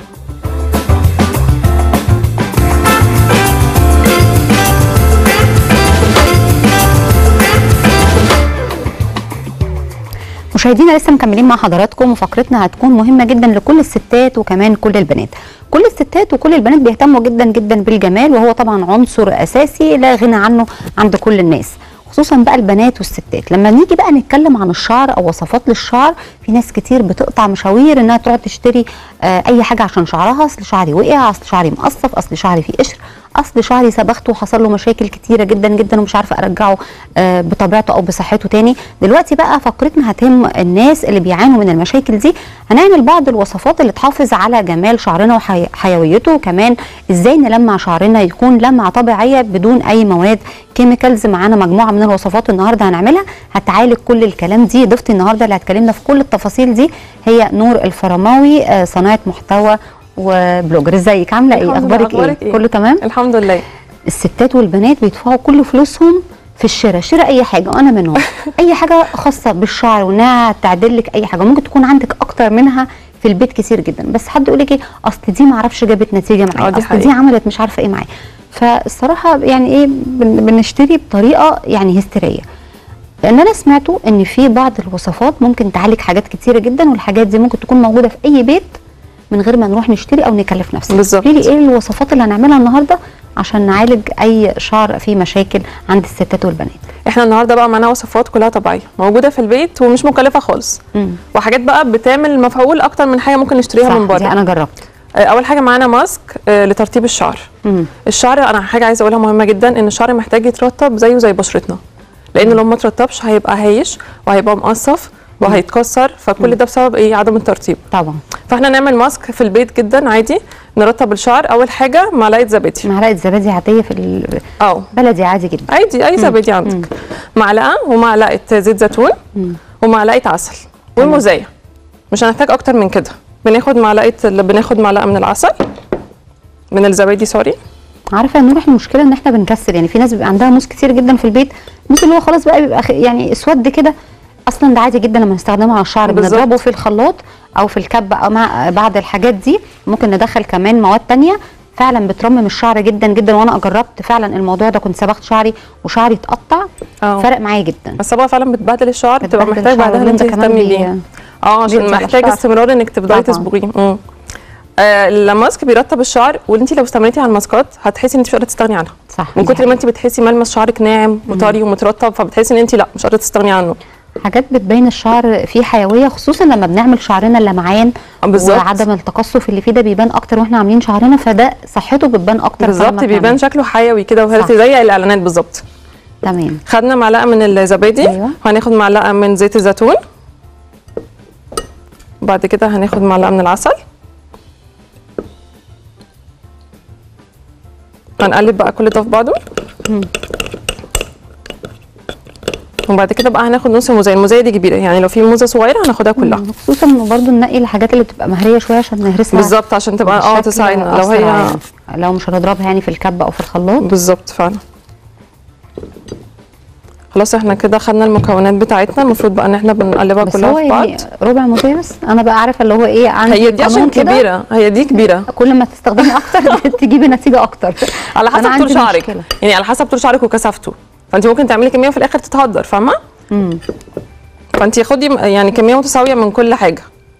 C: مشاهدينا لسه مكملين مع حضراتكم، وفقرتنا هتكون مهمه جدا لكل الستات وكمان كل البنات. كل الستات وكل البنات بيهتموا جدا جدا بالجمال، وهو طبعا عنصر اساسي لا غنى عنه عند كل الناس، خصوصا بقى البنات والستات. لما نيجي بقى نتكلم عن الشعر او وصفات للشعر، في ناس كتير بتقطع مشاوير انها تقعد تشتري آه اي حاجه عشان شعرها. اصل شعري وقع، اصل شعري مقصف، اصل شعري فيه قشر، اصل شعري سبخته وحصل له مشاكل كتيره جدا جدا ومش عارفه ارجعه آه بطبيعته او بصحته تاني. دلوقتي بقى فقرتنا هتهم الناس اللي بيعانوا من المشاكل دي. هنعمل بعض الوصفات اللي تحافظ على جمال شعرنا وحيويته، وكمان ازاي نلمع شعرنا يكون لمعه طبيعيه بدون اي مواد كيميكالز. معانا مجموعه من الوصفات النهارده هنعملها هتعالج كل الكلام دي. ضيفتي النهارده اللي هتكلمنا في كل التفاصيل دي هي نور الفرماوي، آه صناعه محتوى وبلوجر. ازيك عامله ايه؟ اخبارك ايه؟
O: إيه؟
C: كله تمام؟
O: الحمد لله.
C: الستات والبنات بيدفعوا كل فلوسهم في الشراء، شراء اي حاجه وانا منهم. اي حاجه خاصه بالشعر وانها تعدل لك اي حاجه، ممكن تكون عندك اكتر منها في البيت كتير جدا، بس حد يقول لك ايه اصل دي ما اعرفش جابت نتيجه معايا، اصل دي عملت مش عارفه ايه معايا. فالصراحه يعني ايه بن- بنشتري بطريقه يعني هستيريه. لان انا سمعته ان في بعض الوصفات ممكن تعالج حاجات كتيره جدا، والحاجات دي ممكن تكون موجوده في اي بيت من غير ما نروح نشتري او نكلف نفسنا.
O: بالظبط.
C: قولي لي ايه الوصفات اللي هنعملها النهارده عشان نعالج اي شعر فيه مشاكل عند الستات والبنات؟
O: احنا النهارده بقى معانا وصفات كلها طبيعيه موجوده في البيت ومش مكلفه خالص.
C: مم.
O: وحاجات بقى بتعمل مفعول اكتر من حاجه ممكن نشتريها
C: صح،
O: من بره.
C: دي انا جربت.
O: آه، اول حاجه معانا ماسك آه، لترطيب الشعر.
C: مم.
O: الشعر انا حاجه عايزه اقولها مهمه جدا، ان الشعر محتاج يترطب زيه زي بشرتنا، لان لو ما ترطبش هيبقى هايش وهيبقى مقصف وهيتكسر، فكل ده بسبب ايه؟ عدم الترطيب.
C: طبعا.
O: فاحنا نعمل ماسك في البيت جدا عادي، نرطب الشعر. اول حاجه معلقه زبادي.
C: معلقه زبادي عاديه في ال...
O: اه
C: بلدي عادي جدا.
O: عادي اي زبادي عندك. معلقه ومعلقه زيت زيتون ومعلقه عسل ومزايا. مش هنحتاج اكتر من كده. بناخد معلقه اللي بناخد معلقه من العسل من الزبادي سوري.
C: عارفه يا نور، احنا المشكله ان احنا بنكسل، يعني في ناس بيبقى عندها موز كتير جدا في البيت، الموز اللي هو خلاص بقى بيبقى خ- يعني اسود كده، اصلا ده عادي جدا لما نستخدمه على الشعر.
O: بالظبط.
C: بنضربه في الخلاط او في الكب او مع بعد الحاجات دي، ممكن ندخل كمان مواد تانية فعلا بترمم الشعر جدا جدا. وانا جربت فعلا الموضوع ده، كنت صبغت شعري وشعري اتقطع،
O: اه
C: فرق معايا جدا.
O: الصبغه فعلا بتبهدل الشعر، بتبقى
C: بتبهدل
O: محتاج
C: الشعر
O: بعدها ان انت
C: واللون ده كمان
O: تهتمي
C: بي-
O: بيه. اه عشان
C: بيطلع
O: محتاج
C: الشعر.
O: استمرار انك تفضلي
C: طبعاً.
O: تصبغيه. امم آه الماسك بيرطب الشعر، وانت لو استمريتي على الماسكات هتحسي ان انت مش قادره تستغني عنها.
C: صح.
O: من كتر ما انت بتحسي ملمس شعرك ناعم وطري ومترطب، فبتحسي ان انت لا مش قادره تستغني عنه.
C: حاجات بتبين الشعر فيه حيويه، خصوصا لما بنعمل شعرنا اللمعان
O: بالظبط.
C: وعدم التقصف اللي فيه ده بيبان اكتر واحنا عاملين شعرنا، فده صحته بتبان اكتر.
O: بالظبط،
C: فلما
O: بيبان
C: بنعمل.
O: شكله حيوي كده
C: صح.
O: وهيلثي زي الاعلانات بالظبط.
C: تمام.
O: خدنا معلقه من الزبادي.
C: أيوة.
O: وهناخد معلقه من زيت الزيتون. وبعد كده هناخد معلقه من العسل. هنقلب بقى كل ده في بعضه. وبعد كده بقى هناخد نص موزه، الموزه دي كبيره، يعني لو في موزه صغيره هناخدها كلها.
C: خصوصا برضو ننقي الحاجات اللي بتبقى مهريه شويه عشان نهرسها
O: بالظبط، عشان تبقى اه
C: بشكل
O: تساعدنا لو
C: أسرع
O: هي
C: يعني. لو مش هنضربها يعني في الكب او في الخلاط.
O: بالظبط فعلا. خلاص احنا كده خدنا المكونات بتاعتنا، المفروض بقى ان احنا بنقلبها
C: بس
O: كلها
C: هو
O: في بعض.
C: يعني ربع موزه بس، انا بقى عارفه اللي هو ايه عندي
O: هي دي عشان
C: قانون كده،
O: كبيره، هي دي كبيره.
C: كل ما تستخدمي اكتر تجيبي نتيجه اكتر.
O: على
C: أنا
O: حسب
C: عندي
O: طول شعرك،
C: مشكلة.
O: يعني على حسب طول شعرك وكثافته، فانت ممكن تعملي كميه وفي الاخر تتهدر، فاهمه؟
C: امم
O: فانت خدي يعني كميه متساويه من كل حاجه.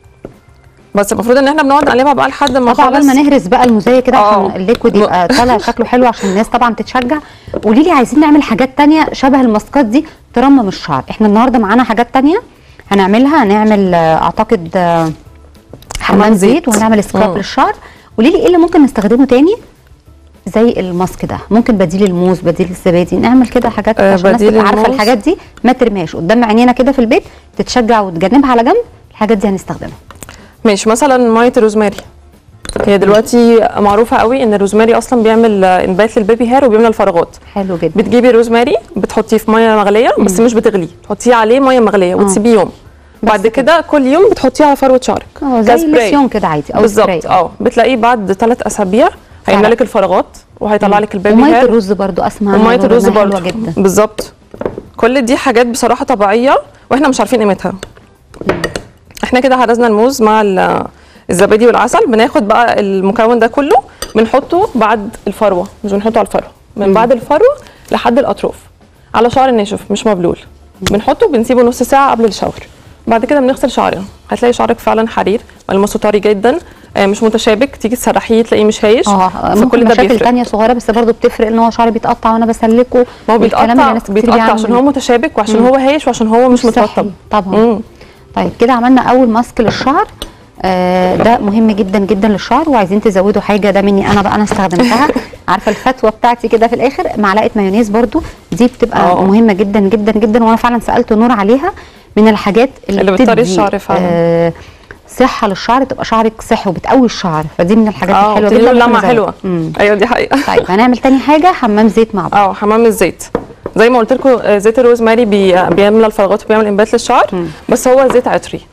O: بس المفروض ان احنا بنقعد نقلبها بقى لحد ما
C: طبعا قبل ما
O: خلاص.
C: نهرس بقى الموزايه كده
O: آه.
C: عشان الليكويد يبقى طالع شكله حلو عشان الناس طبعا تتشجع. قولي لي عايزين نعمل حاجات تانية شبه الماسكات دي ترمم الشعر. احنا النهارده معانا حاجات تانية هنعملها، هنعمل آه، اعتقد آه، حمام زيت وهنعمل سكراب
O: مم.
C: للشعر. قولي لي ايه اللي ممكن نستخدمه تاني زي الماسك ده؟ ممكن بديل الموز، بديل الزبادي، نعمل كده حاجات
O: آه،
C: عشان الناس
O: بديل
C: تبقى عارفه
O: الموز.
C: الحاجات دي ما ترميهاش قدام عينينا كده في البيت، تتشجع وتجنبها على جنب. الحاجات دي هنستخدمها.
O: ماشي، مثلا ميه الروزماري. هي دلوقتي معروفه قوي ان الروزماري اصلا بيعمل آه، انبات للبيبي هير وبيملى الفراغات.
C: حلو جدا.
O: بتجيبي الروزماري بتحطيه في ميه مغليه، بس مش بتغليه، تحطيه عليه ميه مغليه وتسيبيه يوم. بعد كده كل يوم بتحطيه على فروه شعرك.
C: اه زي اللوسيون كده عادي او سبراي.
O: بالظبط. اه بتلاقيه بعد ثلاث اسابيع هيملى لك الفراغات وهيطلع لك البيبي
C: وميه
O: هير.
C: الرز برضو اسمع
O: وميه الرز
C: إنها
O: برضه
C: حلوه جدا.
O: بالظبط. كل دي حاجات بصراحه طبيعيه واحنا مش عارفين قيمتها. احنا كده هرزنا الموز مع ال- الزبادي والعسل. بناخد بقى المكون ده كله بنحطه بعد الفروه، مش بنحطه على الفروه، من بعد الفروه لحد الاطراف على شعر ناشف مش مبلول. بنحطه بنسيبه نص ساعه قبل الشاور. بعد كده بنغسل شعرنا، هتلاقي شعرك فعلا حرير ملمسه طري جدا، آه، مش متشابك، تيجي تسرحيه تلاقيه مش هايش.
C: اه ممكن مشاكل تانية صغيره بس برضو بتفرق، ان هو شعري بيتقطع وانا بسلكه.
O: ما هو
C: والكلام اللي
O: بيتقطع
C: ناس كتير
O: بيتقطع
C: بيعملوا.
O: عشان هو متشابك وعشان
C: مم.
O: هو هايش وعشان هو مش
C: صحي
O: مترطب
C: طبعا.
O: مم.
C: طيب كده عملنا اول ماسك للشعر. آه ده مهم جدا جدا للشعر، وعايزين تزودوا حاجه ده مني انا بقى، انا استخدمتها. عارفه الفتوى بتاعتي كده في الاخر، معلقه مايونيز برضو دي بتبقى
O: أوه.
C: مهمه جدا جدا جدا، وانا فعلا سالت نور عليها. من الحاجات اللي,
O: اللي بتطري
C: بتدي،
O: الشعر فعلا.
C: آه صحه للشعر، تبقى شعرك صحي وبتقوي الشعر، فدي من الحاجات
O: اه
C: الحلوه
O: بتدي
C: جدا.
O: له لمعه
C: ممكن
O: حلوه.
C: مم.
O: ايوه دي حقيقه.
C: طيب هنعمل تاني حاجه حمام زيت مع بعض.
O: اه حمام الزيت زي ما قلت لكم، زيت الروزماري بي بيملى الفراغات وبيعمل انبات للشعر. مم. بس هو زيت عطري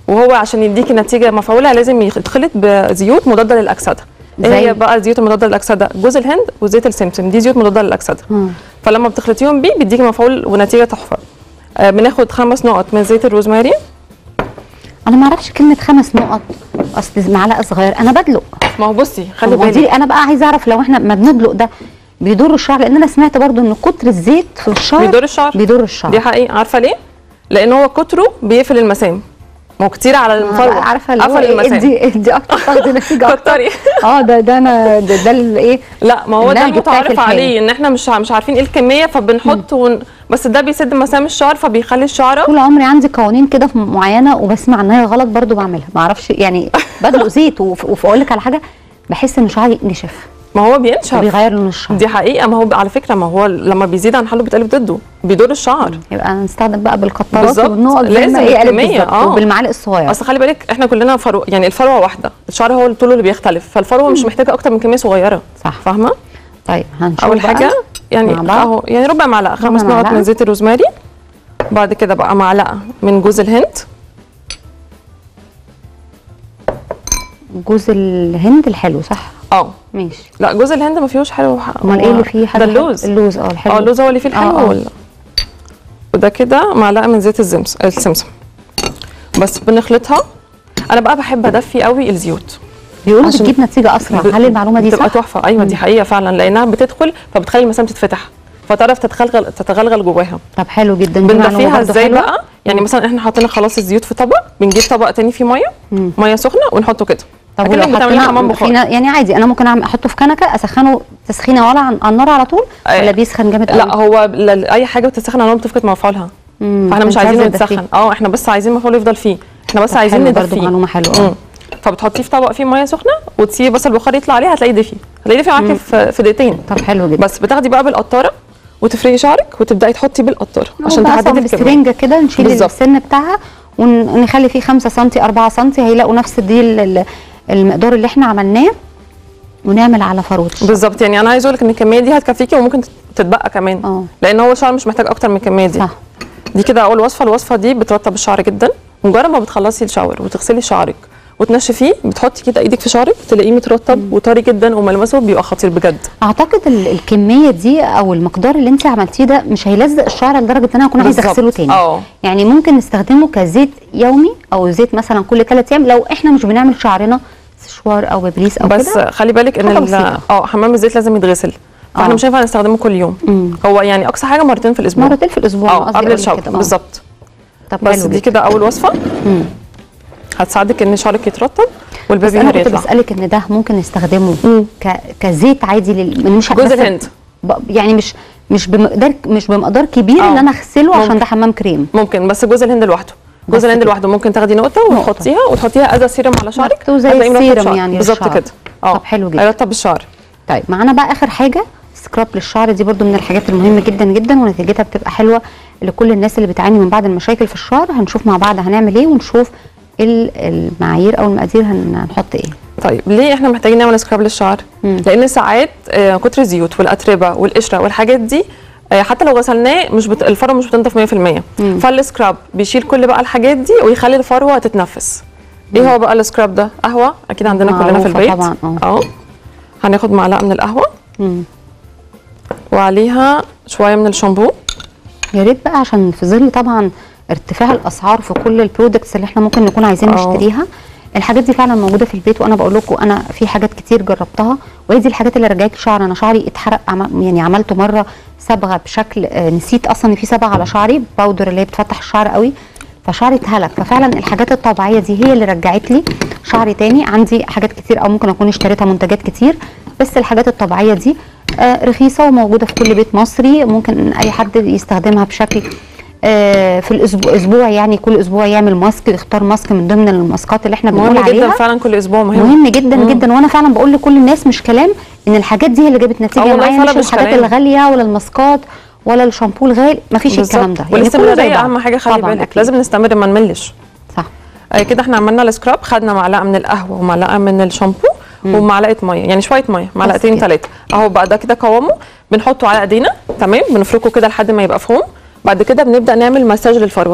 O: وهو عشان يديكي نتيجه مفعوله لازم يتخلط بزيوت مضاده للاكسده. ايه هي بقى الزيوت المضاده للاكسده؟ جوز الهند وزيت السمسم، دي زيوت مضاده للاكسده. فلما بتخلطيهم بيه بيديكي مفعول ونتيجه تحفه. آه بناخد خمس نقط من زيت الروزماري.
C: انا ما اعرفش كلمه خمس نقط، اصل معلقه صغيره انا بدلق.
O: ما هو بصي خلي
C: بالك،
O: بالك
C: انا بقى عايزه اعرف لو احنا ما بندلق ده بيضر الشعر، لان انا سمعت برضو ان كتر الزيت في الشعر
O: بيضر الشعر.
C: بيضر الشعر
O: دي حقيقه. عارفه ليه؟ لان هو كتره بيقفل المسام. ما هو كتير على الفروه،
C: عارفه
O: قفل المسام.
C: دي دي اكتر تاخدي نتيجه اكتر. اه ده ده انا ده, ده الايه،
O: لا ما هو ده المتعارف عليه ان احنا مش مش عارفين ايه الكميه فبنحط ون... بس ده بيسد مسام الشعر فبيخلي الشعره.
C: طول عمري عندي قوانين كده معينه وبسمع ان هي غلط برضو بعملها، ما اعرفش يعني بدلق زيت واقول لك على حاجه بحس ان شعري نشف.
O: ما هو بينشف
C: بيغير لون الشعر.
O: دي حقيقه. ما هو على فكره ما هو لما بيزيد عن حله بيتقلب ضده، بيضر الشعر.
C: يبقى نستخدم بقى بالقطرات
O: والنقط
C: لازم
O: الكميه اه
C: وبالمعالق الصغيره.
O: اصل خلي بالك احنا كلنا فرو يعني الفروه واحده، الشعر هو طوله اللي بيختلف، فالفروه مش محتاجه اكتر من كميه صغيره.
C: صح
O: فاهمه؟
C: طيب هنشوف
O: اول حاجه يعني اهو يعني ربع معلقه، خمس نقط من زيت الروزماري. بعد كده بقى معلقه من جوز الهند.
C: جوز الهند الحلو صح؟
O: اه
C: ماشي.
O: لا جوز الهند ما فيهوش حلو.
C: امال ايه اللي فيه حلو؟
O: ده اللوز.
C: اللوز اه الحلو.
O: اه اللوز هو اللي فيه الحلو.
C: آه.
O: ولا وده كده معلقه من زيت الزمس السمسم. بس بنخلطها. انا بقى بحب ادفي قوي الزيوت،
C: بيقولوا بتجيب نتيجه اسرع. هل المعلومه دي صح؟
O: بتبقى تحفه. ايوه دي حقيقه فعلا، لانها بتدخل فبتخلي المسام تتفتح فتعرف تتغلغل تتغلغل جواها.
C: طب حلو جدا.
O: بندفيها ازاي بقى؟ يعني مثلا احنا حاطين خلاص الزيوت في طبق، بنجيب طبق تاني فيه ميه مم. ميه سخنه ونحطه كده.
C: طب ولو حطينا حمام بخار يعني عادي انا ممكن اعمل احطه في كنكه اسخنه تسخينه ولا على النار على طول أيه. ولا بيسخن جامد قوي؟
O: لا هو اي حاجه بتسخن على النار بتفقد مفعولها، فاحنا مش عايزينه يتسخن. اه احنا بس عايزين مفعوله يفضل فيه، احنا بس عايزين ندفيه.
C: برضه معلومه حلوه.
O: فبتحطيه في طبق فيه ميه سخنه وتسيبي بس البخار يطلع عليه، هتلاقيه دفي، هتلاقيه دفي معاكي في, في دقيقتين.
C: طب حلو جدا.
O: بس بتاخدي بقى بالقطاره وتفرقي شعرك وتبداي تحطي بالقطاره عشان تحددي
C: بالسرنجه كده، نشيل السن بتاعها ونخلي فيه خمسة سنتي أربعة سنتي، هيلاقوا نفس دي المقدار اللي احنا عملناه، ونعمل على فروه
O: بالظبط. يعني انا عايزه اقول لك ان الكميه دي هتكفيكي وممكن تتبقى كمان. أوه. لان هو الشعر مش محتاج اكتر من الكميه دي. صح. دي كده اول وصفه. الوصفه دي بترطب الشعر جدا. مجرد ما بتخلصي الشاور وتغسلي شعرك وتنشفيه بتحطي كده ايدك في شعرك تلاقيه مترطب وطري جدا وملمسه بيبقى خطير بجد.
C: اعتقد الكميه دي او المقدار اللي انت عملتيه ده مش هيلزق الشعر لدرجه ان انا اكون عايزه اغسله تاني. أوه. يعني ممكن نستخدمه كزيت يومي او زيت مثلا كل ثلاث ايام لو احنا مش بنعمل شعرنا سشوار او ببريس او كده.
O: بس كدا. خلي بالك ان اه حمام الزيت لازم يتغسل، فاحنا مش هينفع نستخدمه كل يوم. مم. هو يعني اقصى حاجه مرتين في الاسبوع.
C: مرتين في الاسبوع
O: اه قبل الشاور بالظبط. بس دي كده اول وصفه. مم. هتساعدك ان شعرك يترطب والبيبي هير يطلع.
C: انا كنت بسالك ان ده ممكن نستخدمه ك... كزيت عادي لل... مش
O: جوز الهند
C: ب... يعني مش مش بمقدار مش بمقدار كبير ان انا اغسله عشان ده حمام كريم.
O: ممكن بس جوز الهند لوحده. جوز الهند لوحده ممكن تاخدي نقطه وتحطيها وتحطيها از سيرم على شعرك
C: زي السيرم يعني
O: بالظبط كده.
C: اه طب حلو جدا
O: هيرطب الشعر.
C: طيب معانا بقى اخر حاجه سكراب للشعر، دي برده من الحاجات المهمه جدا جدا ونتيجتها بتبقى حلوه لكل الناس اللي بتعاني من بعض المشاكل في الشعر. هنشوف مع بعض هنعمل ايه ونشوف المعايير او المقادير هنحط ايه.
O: طيب ليه احنا محتاجين نعمل سكراب للشعر؟ مم. لان ساعات آه كتر الزيوت والاتربه والقشره والحاجات دي آه حتى لو غسلناه مش بت... الفروه مش بتنضف مية في المية. فالسكراب بيشيل كل بقى الحاجات دي ويخلي الفروه تتنفس. مم. ايه هو بقى السكراب ده؟ قهوه اكيد عندنا كلنا في البيت
C: طبعا.
O: اه هناخد معلقه من القهوه. مم. وعليها شويه من الشامبو.
C: يا ريت بقى عشان في ظل طبعا ارتفاع الاسعار في كل البرودكتس اللي احنا ممكن نكون عايزين أوه. نشتريها، الحاجات دي فعلا موجوده في البيت. وانا بقول لكم انا في حاجات كتير جربتها وهي دي الحاجات اللي رجعت شعر. انا شعري اتحرق يعني عملته مره صبغه بشكل آه نسيت اصلا ان في صبغه على شعري باودر اللي هي بتفتح الشعر قوي فشعري اتهلك. ففعلا الحاجات الطبيعيه دي هي اللي رجعت لي شعري تاني. عندي حاجات كتير او ممكن اكون اشتريتها منتجات كتير بس الحاجات الطبيعيه دي آه رخيصه وموجوده في كل بيت مصري، ممكن اي حد يستخدمها بشكل آه في الاسبوع اسبوع يعني كل اسبوع يعمل ماسك، يختار ماسك من ضمن الماسكات اللي احنا بنقول عليها.
O: مهم جدا فعلا كل اسبوع مهم
C: مهم جدا مم. جدا. وانا فعلا بقول لكل الناس مش كلام ان الحاجات دي هي اللي جابت نتيجه معايا، مش الحاجات كلام. الغاليه ولا الماسكات ولا الشامبو الغالي، مفيش الكلام ده.
O: والاستمراريه يعني اهم حاجه، خلي بالك أكيد. لازم نستمر ما نملش.
C: صح.
O: آه كده احنا عملنا السكراب، خدنا معلقه من القهوه ومعلقه من الشامبو مم. ومعلقه ميه، يعني شويه ميه معلقتين ثلاثه اهو بقى. ده كده قوامه بنحطه على ايدينا تمام، بنفركه كده لحد ما يبقى فوم. بعد كده بنبدا نعمل مساج للفروه كده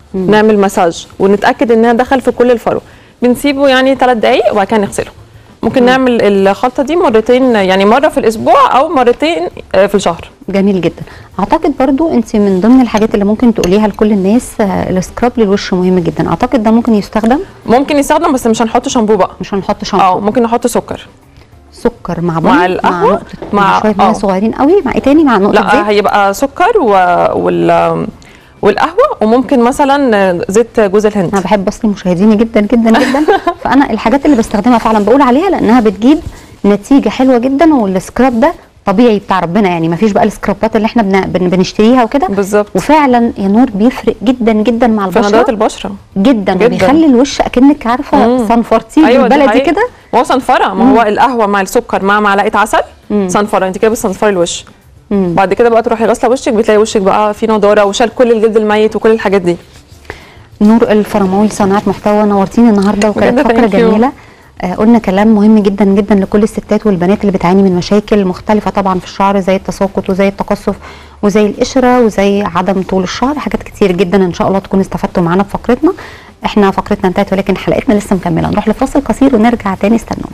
O: مم. نعمل مساج ونتاكد انها دخل في كل الفرو. بنسيبه يعني ثلاث دقائق وبعد كده نغسله. ممكن مم. نعمل الخلطه دي مرتين، يعني مره في الاسبوع او مرتين في الشهر.
C: جميل جدا. اعتقد برضو انت من ضمن الحاجات اللي ممكن تقوليها لكل الناس السكراب للوش مهم جدا، اعتقد ده ممكن يستخدم؟
O: ممكن يستخدم بس مش هنحط شامبو بقى.
C: مش هنحط شامبو.
O: اه ممكن نحط سكر.
C: سكر مع
O: مع القهوه
C: مع شويه ميه صغيرين قوي. مع ايه تاني؟ مع نقطه
O: لا
C: زيت؟
O: لا هيبقى سكر و... وال والقهوه، وممكن مثلا زيت جوز الهند.
C: انا بحب بصلي مشاهديني جدا جدا جدا فانا الحاجات اللي بستخدمها فعلا بقول عليها لانها بتجيب نتيجه حلوه جدا. والسكراب ده طبيعي بتاع ربنا، يعني ما فيش بقى السكرابات اللي احنا بن... بن... بنشتريها وكده.
O: بالظبط.
C: وفعلا يا نور بيفرق جدا جدا مع البشره،
O: في نضاره البشره
C: جدا, جدا. وبيخلي الوش اكنك عارفه صنفرتيه.
O: أيوة
C: بالبلدي كده.
O: هو صنفره، ما هو القهوه مع السكر مع معلقه عسل صنفره، انت كده بتصنفري الوش. مم. بعد كده بقى تروحي غاسله وشك بتلاقي وشك بقى فيه نضاره وشال كل الجلد الميت وكل الحاجات دي.
C: نور الفرماوي صناعه محتوى، نورتيني النهارده وكانت فقره جميله. آه قلنا كلام مهم جدا جدا لكل الستات والبنات اللي بتعاني من مشاكل مختلفه طبعا في الشعر، زي التساقط وزي التقصف وزي القشره وزي عدم طول الشعر، حاجات كتير جدا. ان شاء الله تكونوا استفدتوا معانا في فقرتنا. احنا فقرتنا انتهت ولكن حلقتنا لسه مكمله. نروح لفاصل قصير ونرجع تاني، استنونا.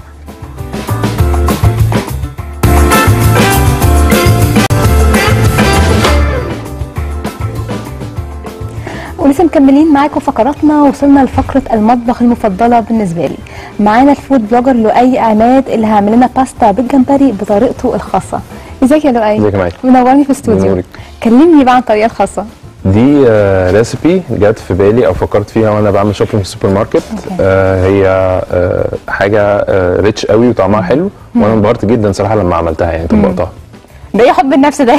C: ولسه مكملين معاكم فقراتنا. وصلنا لفقره المطبخ المفضله بالنسبه لي. معانا الفود بلوجر لؤي عماد اللي هيعمل لنا باستا بالجمبري بطريقته الخاصه. ازيك يا لؤي؟
P: ازيك يا مايك؟
C: منورني في الاستوديو. كلمني بقى عن الطريقه الخاصه
P: دي. آه ريسيبي جت في بالي او فكرت فيها وانا بعمل شوبينج في السوبر ماركت. آه هي آه حاجه آه ريتش قوي وطعمها حلو، وانا انبهرت جدا صراحه لما عملتها يعني طبقتها.
B: ده ايه حب النفس ده؟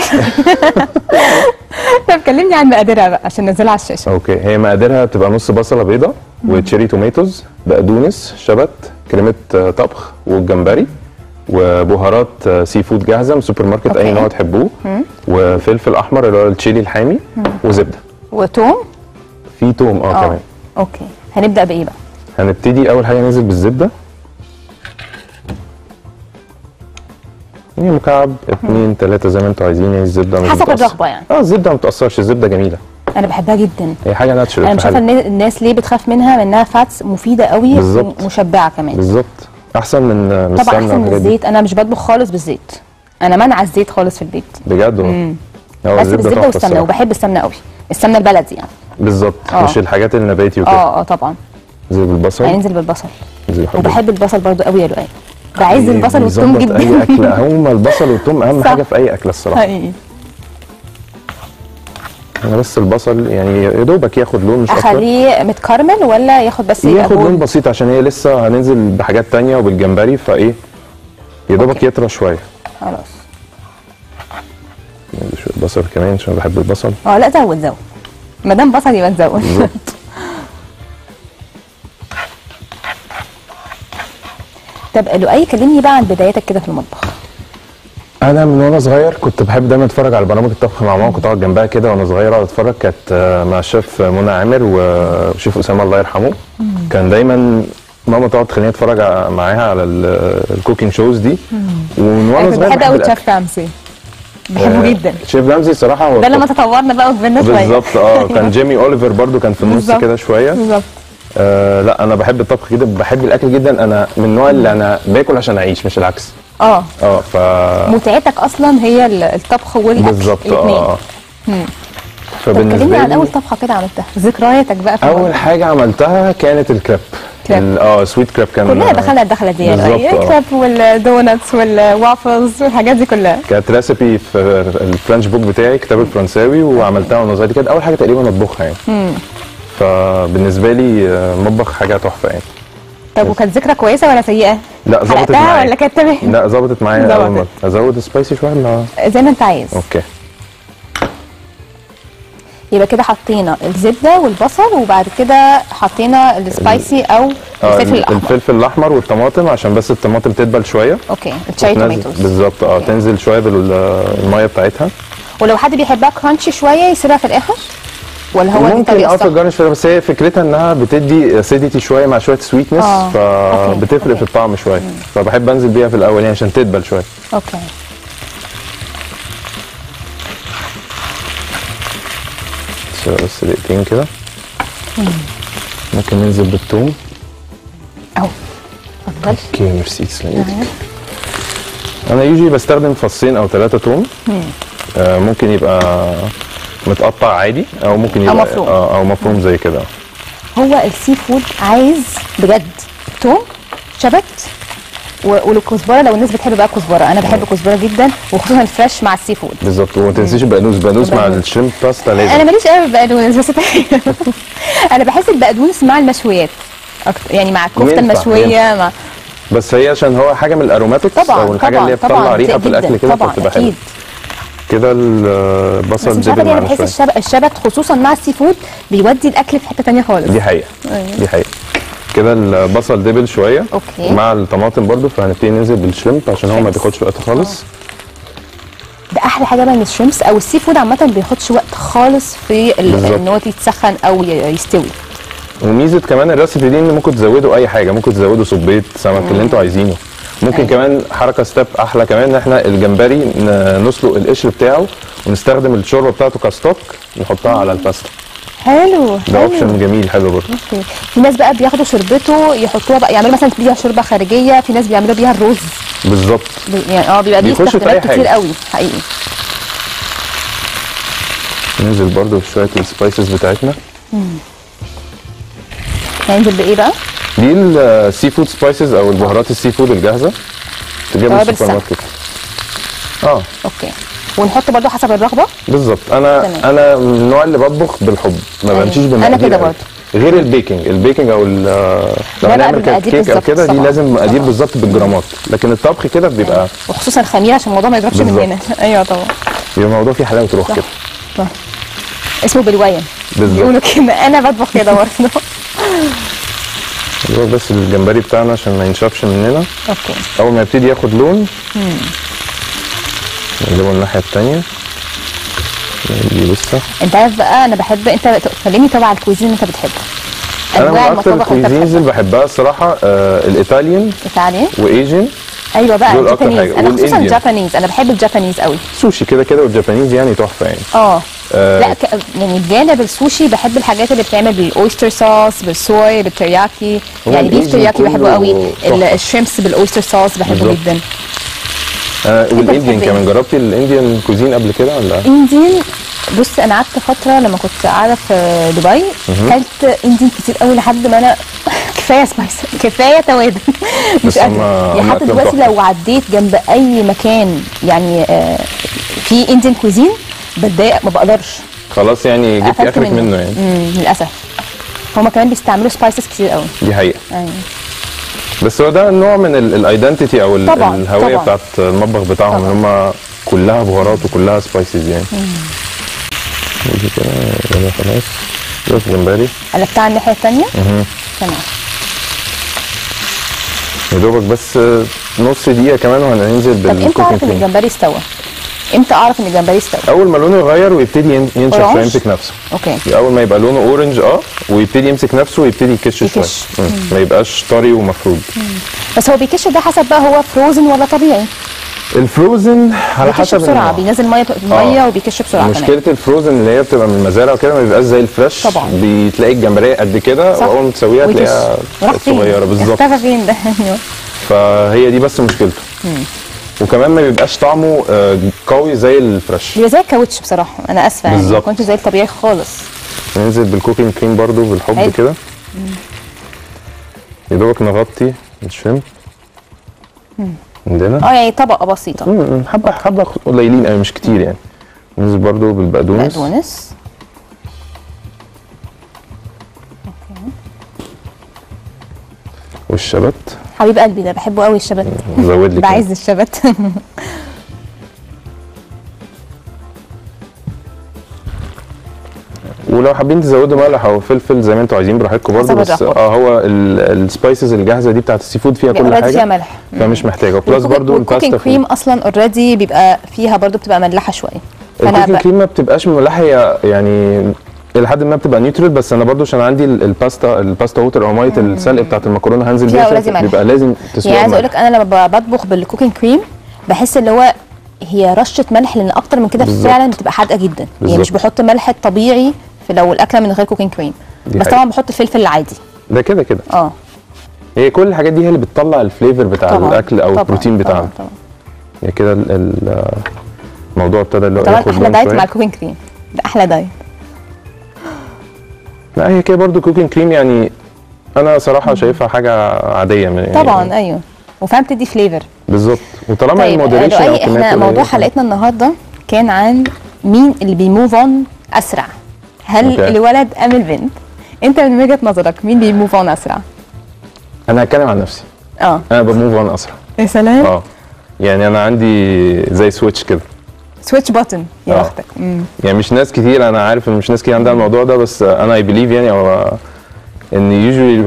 B: طب كلمني عن مقاديرها بقى عشان ننزلها على الشاشه.
P: اوكي، هي مقاديرها بتبقى نص بصله بيضه وتشيري توميتوز، بقدونس، شبت، كريمه طبخ والجمبري، وبهارات سي فود جاهزه من السوبر ماركت. أوكي. اي نوع تحبوه. وفلفل احمر اللي هو التشيلي الحامي. مم. وزبده
B: وتوم.
P: في توم اه كمان.
B: اوكي، هنبدا بايه بقى؟
P: هنبتدي اول حاجه ننزل بالزبده، يعني مكعب اتنين تلاته زي ما انتوا عايزين. يعني الزبده مش
B: حسب الرغبه يعني.
P: اه الزبده ما بتاثرش، الزبده جميله.
B: انا بحبها جدا.
P: هي حاجه ناتشرال.
B: انا مش عارفه الناس ليه بتخاف منها، لانها فاتس مفيده قوي ومشبعه كمان.
P: بالظبط، احسن من من
B: طبعا احسن من الزيت. انا مش بطبخ خالص بالزيت، انا منع الزيت خالص في البيت
P: بجد والله.
B: بس بالزبده والسمنه، وبحب السمنه قوي، السمنه البلدي يعني.
P: بالظبط، مش الحاجات النباتي وكده.
B: اه اه طبعا.
P: زي بالبصل.
B: هننزل بالبصل. وبحب البصل برضو قوي يا لؤي. بعز البصل والثوم جدا.
P: اي اكله هم البصل والثوم اهم حاجه في اي اكله الصراحه.
B: حقيقي.
P: انا بس البصل يعني يا دوبك ياخد لون مش اكتر.
B: اخليه متكرمل ولا ياخد بس
P: ياخد لون بسيط عشان هي لسه هننزل بحاجات تانية وبالجمبري، فايه يا دوبك يطرى شويه.
B: خلاص.
P: شويه بصل كمان عشان بحب البصل.
B: اه لا زود زود، ما دام بصل يبقى نزود.
P: بالظبط.
B: طب لؤي كلمني بقى عن بداياتك كده في المطبخ.
P: انا من وانا صغير كنت بحب دايما اتفرج على برامج الطبخ مع ماما، كنت اقعد جنبها كده وانا صغير اقعد اتفرج. كانت مع الشيف منى عامر وشيف اسامه الله يرحمه. مم. كان دايما ماما تقعد تخليني اتفرج معاها على الكوكينج شوز دي. ومن وانا صغير
B: بحب قوي شيف رامسي، بحبه جدا.
P: شيف رامسي صراحه هو
B: ده لما تطورنا بقى وكبرنا شويه.
P: بالظبط اه. كان جيمي اوليفر برضو كان في النص كده شويه.
B: بالظبط.
P: آه لا انا بحب الطبخ جدا، بحب الاكل جدا. انا من النوع اللي انا باكل عشان اعيش مش العكس.
B: اه
P: اه ف
B: متعتك اصلا هي الطبخ والاكل.
P: بالظبط اه.
B: فبالنسبه لي عن اول طبخه كده عملتها، ذكرياتك بقى في
P: اول الموضوع. حاجه عملتها كانت الكريب. اه سويت كريب. كان
B: كلنا دخلنا الدخله دي يعني الكريب والدونتس والوافلز والحاجات دي كلها.
P: كانت ريسيبي في الفرنش بوك بتاعي، كتاب الفرنساوي، وعملتها وانا صغير. كانت اول حاجه تقريبا اطبخها يعني. امم فبالنسبه لي مطبخ حاجه تحفه يعني.
B: طب وكانت ذكرى كويسه ولا سيئه؟
P: لا ظبطت معايا.
B: ولا كانت تمام؟
P: لا ظبطت معايا. اول مره ازود سبايسي شويه ولا
B: زي ما انت عايز.
P: اوكي.
B: يبقى كده حطينا الزبده والبصل، وبعد كده حطينا السبايسي او الفلفل الاحمر.
P: الفلفل الاحمر والطماطم عشان بس الطماطم تدبل شويه.
B: اوكي. التشيري توميتوز.
P: بالظبط اه. تنزل شويه بالميه بتاعتها.
B: ولو حد بيحبها كرانشي شويه يسيبها في الاخر ولا هو دي
P: ممكن اه في الجارنش، بس هي فكرتها انها بتدي اسيديتي شويه مع شويه سويتنس. آه. فبتفرق أوكي. في الطعم شويه. مم. فبحب انزل بيها في الاول يعني عشان تدبل شويه.
B: اوكي.
P: بس دقيقتين كده. ممكن ننزل بالثوم.
B: اهو اتفضل.
P: اوكي ميرسي تسلمي ايدك. انا يوجي بستخدم فصين او ثلاثه توم. آه ممكن يبقى متقطع عادي او ممكن يبقى
B: أو مفروم.
P: آه او مفروم زي كده.
B: هو السي فود عايز بجد توم، شبت و- والكزبره، لو الناس بتحب بقى كزبره، انا بحب كزبره جدا وخصوصا الفريش مع السي فود.
P: بالظبط. وما تنسيش البقدونس، بقدونس مع
B: البقدونس.
P: الشريمب باستا لازم.
B: انا ماليش قوي بالبقدونس بس انا بحس البقدونس مع المشويات اكتر، يعني مع الكفته
P: ينفع-
B: المشويه
P: ينفع.
B: مع
P: بس هي عشان هو حاجه من الاروماتكس
B: طبعا
P: او الحاجه
B: طبعا
P: اللي هي بتطلع
B: طبعا
P: ريحه في
B: جداً،
P: الاكل كده
B: طبعا
P: فبتبقى حلوه.
B: اكيد.
P: كده البصل
B: بس مش عارفه
P: دبل
B: ليه انا
P: معانا
B: بحس
P: شويه.
B: الشبت الشبت خصوصا مع السي فود بيودي الاكل في حته ثانيه خالص.
P: دي حقيقه
B: أيوة.
P: دي حقيقه. كده البصل دبل شويه
B: اوكي.
P: مع الطماطم برضو، فهنبتدي ننزل بالشريمب عشان هو ما بياخدش وقت خالص.
B: ده احلى حاجه بقى ان الشrimps او السي فود عامه ما بياخدش وقت خالص في ال-
P: بالظبط.
B: ان هو يتسخن او ي- يستوي.
P: وميزه كمان الريسبي دي ان ممكن تزودوا اي حاجه، ممكن تزودوا صبيت سمك اللي انتوا عايزينه. ممكن
B: أيوة.
P: كمان حركه ستيب احلى كمان ان احنا الجمبري ن- نسلق القشر بتاعه ونستخدم الشوربه بتاعته كستوك نحطها على الباستا.
B: حلو
P: ده
B: حلو.
P: اوبشن جميل حلو برضه.
B: اوكي. في ناس بقى بياخدوا شربته يحطوها بقى يعملوا مثلا بيها شوربه خارجيه، في ناس بيعملوا بيها الرز.
P: بالظبط.
B: بي- يعني اه بيبقى ليه
P: بيخش في أي
B: استخدامات كتير
P: حاجة.
B: قوي حقيقي.
P: ننزل برضه بشويه السبايسز بتاعتنا.
B: مم. هننزل بايه بقى؟
P: دي السي فود سبايسز او البهارات السي فود الجاهزه تجيبها من
B: توابل
P: السوبر
B: السمك.
P: ماركت. اه
B: اوكي. ونحط برضو حسب الرغبه.
P: بالظبط. انا
B: تمام.
P: انا من النوع اللي بطبخ بالحب، ما
B: أيوة.
P: بمشيش
B: أنا
P: بمقادير
B: كده
P: قوي.
B: برضو.
P: غير البيكنج، البيكنج او ال- لو
B: بقى
P: هنعمل
B: بمقادير
P: كيك او
B: بالظبط
P: كده دي
B: طبعاً.
P: لازم مقادير
B: طبعاً.
P: بالظبط بالجرامات، لكن الطبخ كده بيبقى
B: وخصوصا الخميره عشان الموضوع ما يضربش
P: بالظبط.
B: مننا. ايوه طبعا.
P: بيبقى الموضوع فيه حلاوه روح
B: صح.
P: كده.
B: صح. اسمه بالوايه.
P: بالظبط.
B: بيقولوا كده انا بطبخ كده برضه.
P: هو بس الجمبري بتاعنا عشان ما ينشفش مننا.
B: اوكي.
P: اول ما يبتدي ياخد لون
B: مم.
P: نقلبه الناحيه الثانيه. دي لسه.
B: انت عارف بقى انا بحب انت كلمني طبعا على الكويزين اللي انت بتحبه.
P: انا من
B: انواع
P: اكتر
B: المطابخ اللي انت
P: الكويزينز
B: بتحبها.
P: اللي بحبها الصراحه آه الايطاليان
B: ايطاليان.
P: وايجن.
B: ايوه بقى
P: دول أكتر
B: الجابانيز،
P: حاجة.
B: انا خصوصا
P: والإنديان.
B: الجابانيز، انا بحب الجابانيز قوي.
P: سوشي كده كده والجابانيز يعني تحفه يعني.
B: اه
P: آه.
B: لا ك... يعني بجانب السوشي بحب الحاجات اللي بتتعمل بالاويستر صوص، بالصويا، بالترياكي،
P: هو
B: يعني بيف
P: الإيجن
B: ترياكي بحبه قوي،
P: كله
B: ال-
P: تحفة.
B: الشريمبس بالاويستر صوص بحبه
P: بالظبط.
B: جدا.
P: آه والانديان
B: بتحب إيه؟
P: كمان، جربتي الانديان كوزين قبل كده ولا؟
B: انديان، بص انا قعدت فتره لما كنت قاعده في دبي
P: مهم.
B: اكلت انديان كتير قوي لحد ما انا كفايه سبايس، كفايه توابل مش
P: بس هم-
B: قادره.
P: هم
B: يعني حتى
P: أكلهم
B: دلوقتي
P: تحفة.
B: لو عديت جنب اي مكان يعني آه في انديان كوزين بتضايق، ما بقدرش.
P: خلاص يعني جبتي
B: قفلت
P: اخرك منه يعني.
B: امم للاسف. هما كمان بيستعملوا سبايسز كتير قوي.
P: دي حقيقه.
B: ايوه.
P: بس هو ده نوع من الايدنتيتي او ال-
B: طبعاً،
P: الهويه
B: طبعاً.
P: بتاعت المطبخ بتاعهم ان هم كلها بهارات وكلها سبايسز يعني. ودي كده يلا خلاص. بس جمبري.
B: قلبتها على الناحيه الثانيه.
P: مهم.
B: تمام.
P: يا دوبك بس نص دقيقه كمان وهننزل
B: طب امتى
P: بالكوكينج
B: اعرف ان
P: كريم.
B: الجمبري استوى؟ امتى اعرف ان الجمبري استوى؟
P: اول ما لونه يغير ويبتدي ين- ينشف
B: أورانج؟
P: شويه يمسك نفسه.
B: اوكي.
P: اول ما يبقى لونه اورنج اه ويبتدي يمسك نفسه ويبتدي يكش شويه.
B: يكش.
P: مم.
B: مم.
P: ما يبقاش طري ومفروض.
B: بس هو بيكش ده حسب بقى هو فروزن ولا طبيعي؟
P: الفروزن على
B: بيكش
P: حسب
B: بسرعه،
P: النوع.
B: بينزل ميه ميه
P: آه.
B: وبيكش بسرعه كمان.
P: مشكله الفروزن اللي هي بتبقى من المزارع وكده ما بيبقاش زي الفريش.
B: طبعاً.
P: بتلاقي الجمبريه قد كده
B: صح.
P: واول ما تسويها
B: ويكش.
P: تلاقيها
B: راح فين؟
P: صغيره بالظبط.
B: اختفى فين ده؟ ايوه.
P: فهي دي بس مشكلته.
B: مم.
P: وكمان ما بيبقاش طعمه آه، قوي زي الفريش.
B: بيبقى زي الكاوتش بصراحه، انا اسفه يعني ما
P: بالظبط.
B: كنتش زي الطبيعي خالص.
P: ننزل بالكوكينج كريم برضو بالحب
B: حلو.
P: كده. يا دوبك نغطي الشريمب
B: مم.
P: عندنا.
B: اه يعني طبقه بسيطه.
P: مم، حبه حبه قليلين قوي مش كتير يعني. ننزل برضو بالبقدونس.
B: بقدونس. اوكي.
P: والشبت.
B: حبيب قلبي ده بحبه قوي الشبت.
P: زود لي كده.
B: بعز الشبت.
P: ولو حابين تزودوا ملح او فلفل زي ما انتوا عايزين براحتكم برضه.
B: حسب
P: بس
B: الرغبة.
P: اه هو السبايسز الجاهزه دي بتاعت السي فود فيها كل
B: already
P: حاجه
B: فيها ملح.
P: فمش محتاجه. بلس برضه
B: والكوكينج
P: الباستا
B: كريم اصلا اوريدي بيبقى فيها برضو بتبقى مملحه شويه. فانا
P: الكوكينج
B: ب...
P: كريم ما بتبقاش مملحه، هي يعني الى حد ما بتبقى نيوترال. بس انا برضه عشان عندي ال- الباستا الباستا ووتر او ميه السلق بتاعت المكرونه هنزل
B: فيها
P: بيها
B: already ملح.
P: بيبقى لازم تسلقها.
B: يعني عايزه اقول
P: ملح.
B: لك انا لما ب- بطبخ بالكوكينج كريم بحس اللي هو هي رشه ملح، لان اكتر من كده
P: بالظبط.
B: فعلا بتبقى حادقه جدا. يعني مش
P: بالظبط.
B: بحط ملح الطبيعي في لو الاكله من غير كوكينج كريم.
P: دي
B: بس
P: حقيقة.
B: طبعا بحط الفلفل العادي.
P: ده كده كده
B: اه
P: هي كل الحاجات دي هي اللي بتطلع الفليفر بتاع
B: طبعاً.
P: الاكل او
B: طبعاً.
P: البروتين بتاعنا.
B: طبعا طبعا
P: يعني كده ال- ال- الموضوع ابتدى اللي هو
B: طبعا
P: ياخد
B: احلى
P: لون
B: دايت
P: شوية.
B: مع الكوكينج كريم، ده احلى دايت.
P: لا هي كده برضو كوكينج كريم يعني انا صراحه شايفها حاجه عاديه من
B: طبعا
P: يعني
B: ايوه، وفعلا بتدي فليفر.
P: بالظبط. وطالما
B: طيب
P: المودريشن
B: رؤي، احنا موضوع حلقتنا النهارده كان عن مين اللي بيموف اون اسرع، هل
P: أوكي.
B: الولد ام البنت؟ انت من وجهه نظرك مين بيموف اون اسرع؟
P: انا هتكلم عن نفسي.
B: اه
P: انا بموف اون اسرع.
B: يا سلام.
P: اه يعني انا عندي زي سويتش كده.
B: سويتش بutton يا
P: آه.
B: بختك. مم.
P: يعني مش ناس كتير، انا عارف ان مش ناس كتير عندها الموضوع ده، بس انا اي بليف يعني هو ان يوجوالي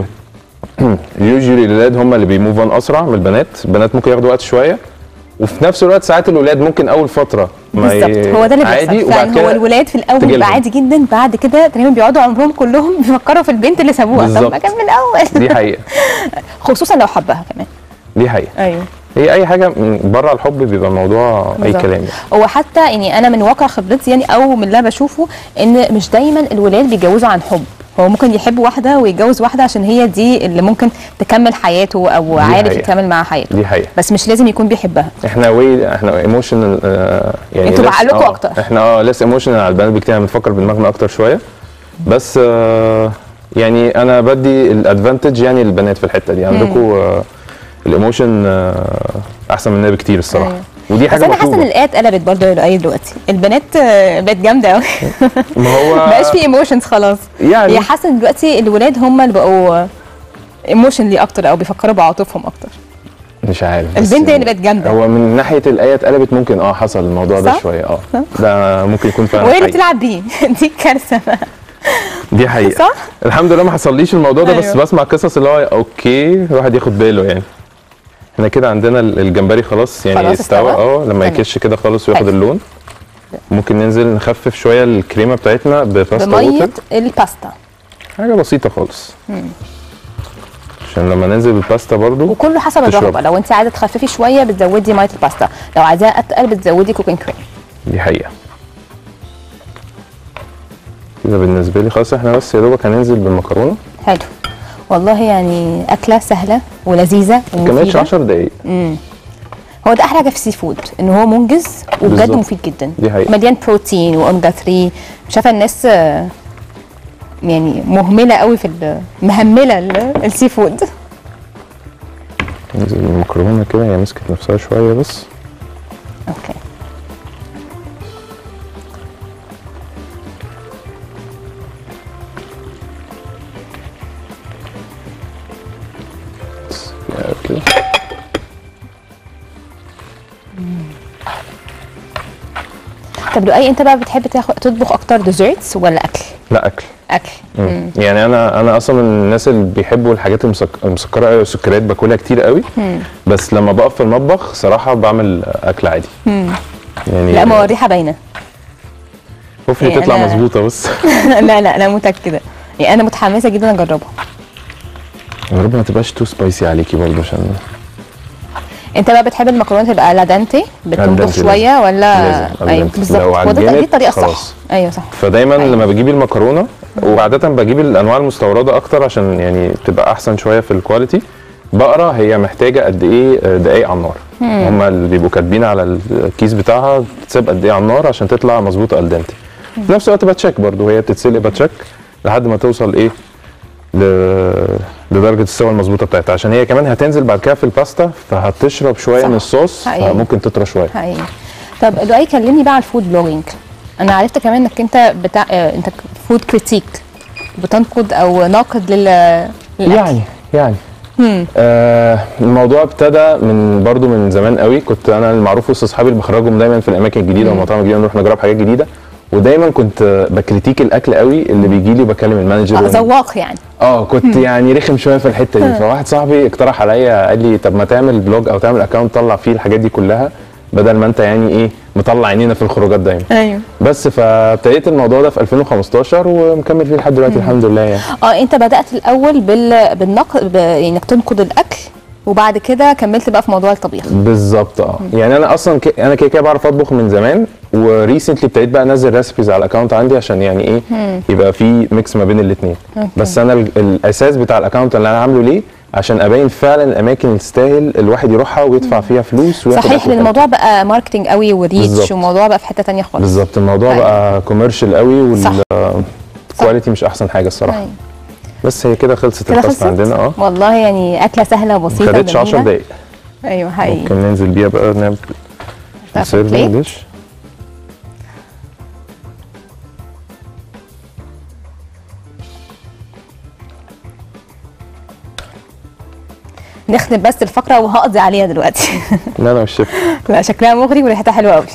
P: يوجوالي الولاد هم اللي بيموف اون اسرع من البنات. البنات ممكن ياخدوا وقت شويه، وفي نفس الوقت ساعات الولاد ممكن اول فتره ما ي-
B: بالظبط، هو ده اللي
P: عادي،
B: بيحصل
P: وبعد
B: فعلا.
P: كده
B: هو الولاد في الاول
P: تجيلهم.
B: بيبقى عادي جدا، بعد كده تقريبا بيقعدوا عمرهم كلهم بيفكروا في البنت اللي سابوها. طب ما
P: بالظبط.
B: كان من الاول.
P: دي حقيقه.
B: خصوصا لو حبها كمان.
P: دي حقيقه.
B: ايوه
P: هي اي حاجه من بره الحب بيبقى الموضوع اي
B: بالظبط.
P: كلام يعني.
B: هو حتى يعني انا من واقع خبرتي يعني او من اللي انا بشوفه ان مش دايما الولاد بيتجوزوا عن حب، هو ممكن يحب واحده ويتجوز واحده عشان هي دي اللي ممكن تكمل حياته او
P: دي
B: عارف
P: حقيقة.
B: يكمل مع حياته،
P: دي حقيقه.
B: بس مش لازم يكون بيحبها.
P: احنا وي احنا ايموشنال يعني
B: انتوا
P: less-
B: بعقلكوا
P: آه،
B: أكتر.
P: احنا اه لسه ايموشنال على البنات بكتير، بنفكر بدماغنا اكتر شويه. بس آه يعني انا بدي الادفانتج يعني للبنات في الحته دي. عندكم آه الايموشن آه احسن مننا بكتير الصراحه.
B: أيوة.
P: ودي
B: بس
P: حاجه
B: انا حاسه ان
P: مطلوبه.
B: الايه اتقلبت برضه يا لؤي دلوقتي، البنات آه، بقت جامده قوي.
P: ما هو
B: مبقاش في ايموشنز خلاص.
P: يعني
B: هي حاسه ان دلوقتي الولاد هم اللي بقوا ايموشنلي اكتر او بيفكروا بعاطفهم اكتر.
P: مش عارف بس
B: البنت هي اللي بقت جامده.
P: هو من ناحيه الايه اتقلبت ممكن اه حصل الموضوع ده
B: صح؟
P: شويه اه
B: صح؟
P: ده ممكن يكون فعلا
B: وهي اللي
P: حقيقي.
B: بتلعب بيه دي كارثه.
P: دي حقيقه.
B: صح؟
P: الحمد لله ما حصليش الموضوع ده.
B: أيوة.
P: بس بسمع قصص اللي هو اوكي الواحد ياخد باله يعني. احنا كده عندنا ال- الجمبري خلاص يعني
B: خلاص
P: استوى.
B: استوى؟
P: اه لما
B: تمام.
P: يكش كده خالص وياخد
B: حلو.
P: اللون ممكن ننزل نخفف شويه الكريمه بتاعتنا بباستا
B: بميه
P: ووتر.
B: الباستا.
P: حاجه بسيطه خالص
B: مم.
P: عشان لما ننزل بالباستا برضو
B: وكله حسب
P: تشرب.
B: الرغبه، لو انت عايزه تخففي شويه بتزودي ميه الباستا، لو عايزاها اتقل بتزودي كوكينج كريم.
P: دي حقيقه. كده بالنسبه لي خلاص احنا بس يا دوبك هننزل بالمكرونه.
B: حلو والله، يعني اكله سهله ولذيذه
P: ما كملتش
B: ومفيده.
P: عشر دقايق.
B: امم هو ده احلى حاجه في السي فود، ان هو منجز وبجد
P: بالظبط.
B: مفيد جدا.
P: دي حقيقة.
B: مليان بروتين واوميجا ثلاثة. مش عارفه الناس آه، يعني مهمله قوي في ال- مهمله ال- السي فود.
P: ننزل بالمكرونه كده هي مسكت نفسها شويه بس.
B: اوكي
P: كده.
B: طب لؤي انت بقى بتحب تاخد تطبخ اكتر ديزرتس ولا اكل؟
P: لا اكل.
B: اكل.
P: مم. يعني انا انا اصلا من الناس اللي بيحبوا الحاجات المسك... المسكره قوي والسكريات باكلها كتير قوي.
B: مم.
P: بس لما بقف في المطبخ صراحه بعمل اكل عادي.
B: مم.
P: يعني
B: لا ما هو الريحه باينه.
P: هوفلي
B: يعني
P: تطلع
B: أنا-
P: مظبوطه بس.
B: لا لا انا متاكده، يعني انا متحمسه جدا اجربها.
P: يا رب ما تبقاش تو سبايسي عليكي برضه عشان
B: انت بقى بتحب المكرونه تبقى لادانتي بتنضف
P: لازم.
B: شويه ولا؟
P: لازم.
B: ايوه
P: لازم.
B: بالظبط،
P: لو
B: هو ده- دي
P: عجنت
B: الطريقه الصح.
P: خلاص.
B: ايوه صح.
P: فدايما أيوة. لما بجيب المكرونه وعاده بجيب الانواع المستورده اكتر عشان يعني تبقى احسن شويه في الكواليتي. بقرا هي محتاجه قد ايه دقايق على النار.
B: مم.
P: هم اللي بيبقوا كاتبين على الكيس بتاعها بتتساب قد ايه على النار عشان تطلع مظبوطه الدنتي. في نفس الوقت بتشيك برضه هي بتتسلق بتشيك لحد ما توصل ايه ل... لدرجه السوا المظبوطه بتاعتها عشان هي كمان هتنزل بعد كده في الباستا فهتشرب شويه
B: صح.
P: من الصوص
B: حقيقي.
P: فممكن تطرى شويه.
B: حقيقي. طب لؤي كلمني بقى على الفود بلوجينج. انا عرفت كمان انك انت بتاع آه، انت فود كريتيك، بتنقد او ناقد لل للأكل.
P: يعني يعني
B: مم.
P: آه الموضوع ابتدى من برضو من زمان قوي. كنت انا المعروف وسط اصحابي اللي بخرجهم دايما في الاماكن الجديده والمطاعم الجديده نروح نجرب حاجات جديده ودايما كنت بكريتيك الاكل قوي اللي بيجي لي وبكلم المانجر.
B: آه، ذواق يعني.
P: اه كنت يعني رخم شويه في الحته دي. فواحد صاحبي اقترح عليا قال لي طب ما تعمل بلوج او تعمل اكونت تطلع فيه الحاجات دي كلها بدل ما انت يعني ايه مطلع عينينا في الخروجات دايما.
B: ايوه.
P: بس فابتديت الموضوع ده في ألفين وخمستاشر ومكمل فيه لحد دلوقتي الحمد لله يعني.
B: اه انت بدات الاول بال بالنقد ب... انك تنقد الاكل وبعد كده كملت بقى في موضوع الطبيخ.
P: بالظبط اه يعني انا اصلا ك... انا كده كده بعرف اطبخ من زمان، وريسنتلي ابتديت بقى انزل ريسبيز على الاكونت عندي عشان يعني ايه
B: مم.
P: يبقى في ميكس ما بين الاثنين. بس انا ال... الاساس بتاع الاكونت اللي انا عامله ليه عشان ابين فعلا الاماكن اللي تستاهل الواحح يروحها ويدفع فيها فلوس وياخد
B: صحيح، لان الموضوع بقى ماركتنج قوي وريتش،
P: بالزبط.
B: والموضوع بقى في حته ثانيه خالص.
P: بالظبط، الموضوع
B: أيوة.
P: بقى كوميرشال قوي والكواليتي مش احسن حاجه الصراحه.
B: أيوة.
P: بس هي كده خلصت
B: كده
P: الباستا عندنا اه
B: والله يعني اكله سهله وبسيطه
P: ما خدتش عشر دقايق.
B: ايوه حقيقي.
P: ممكن ننزل بيها بقى نعمل سيرفنج ديش.
B: نختم بس الفقره وهقضي عليها دلوقتي.
P: لا انا مش شايف.
B: لا شكلها مغري وريحتها حلوه قوي.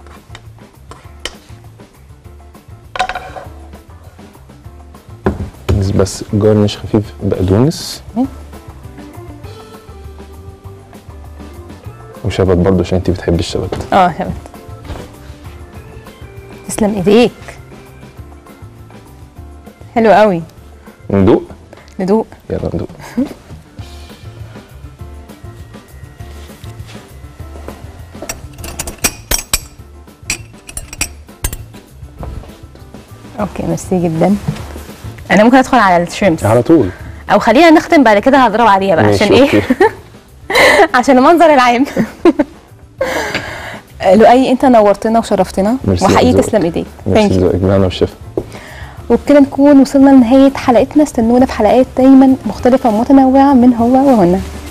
P: بس جارنش خفيف بقدونس وشبت برضه عشان انت بتحبي الشبت.
B: اه شبت. تسلم ايديك. حلو قوي.
P: ندوق؟
B: ندوق.
P: يلا ندوق.
B: اوكي ميرسي جدا. انا ممكن ادخل على الشريمبس
P: على طول،
B: او خلينا نختم بعد كده هضرب عليها بقى عشان ايه؟ عشان المنظر العام. لؤي انت نورتنا وشرفتنا وحقيقي تسلم ايديك.
P: ثانك يو. انا والشيف.
B: وبكده نكون وصلنا لنهايه حلقتنا. استنونا في حلقات دايما مختلفه ومتنوعه من هو وهنا.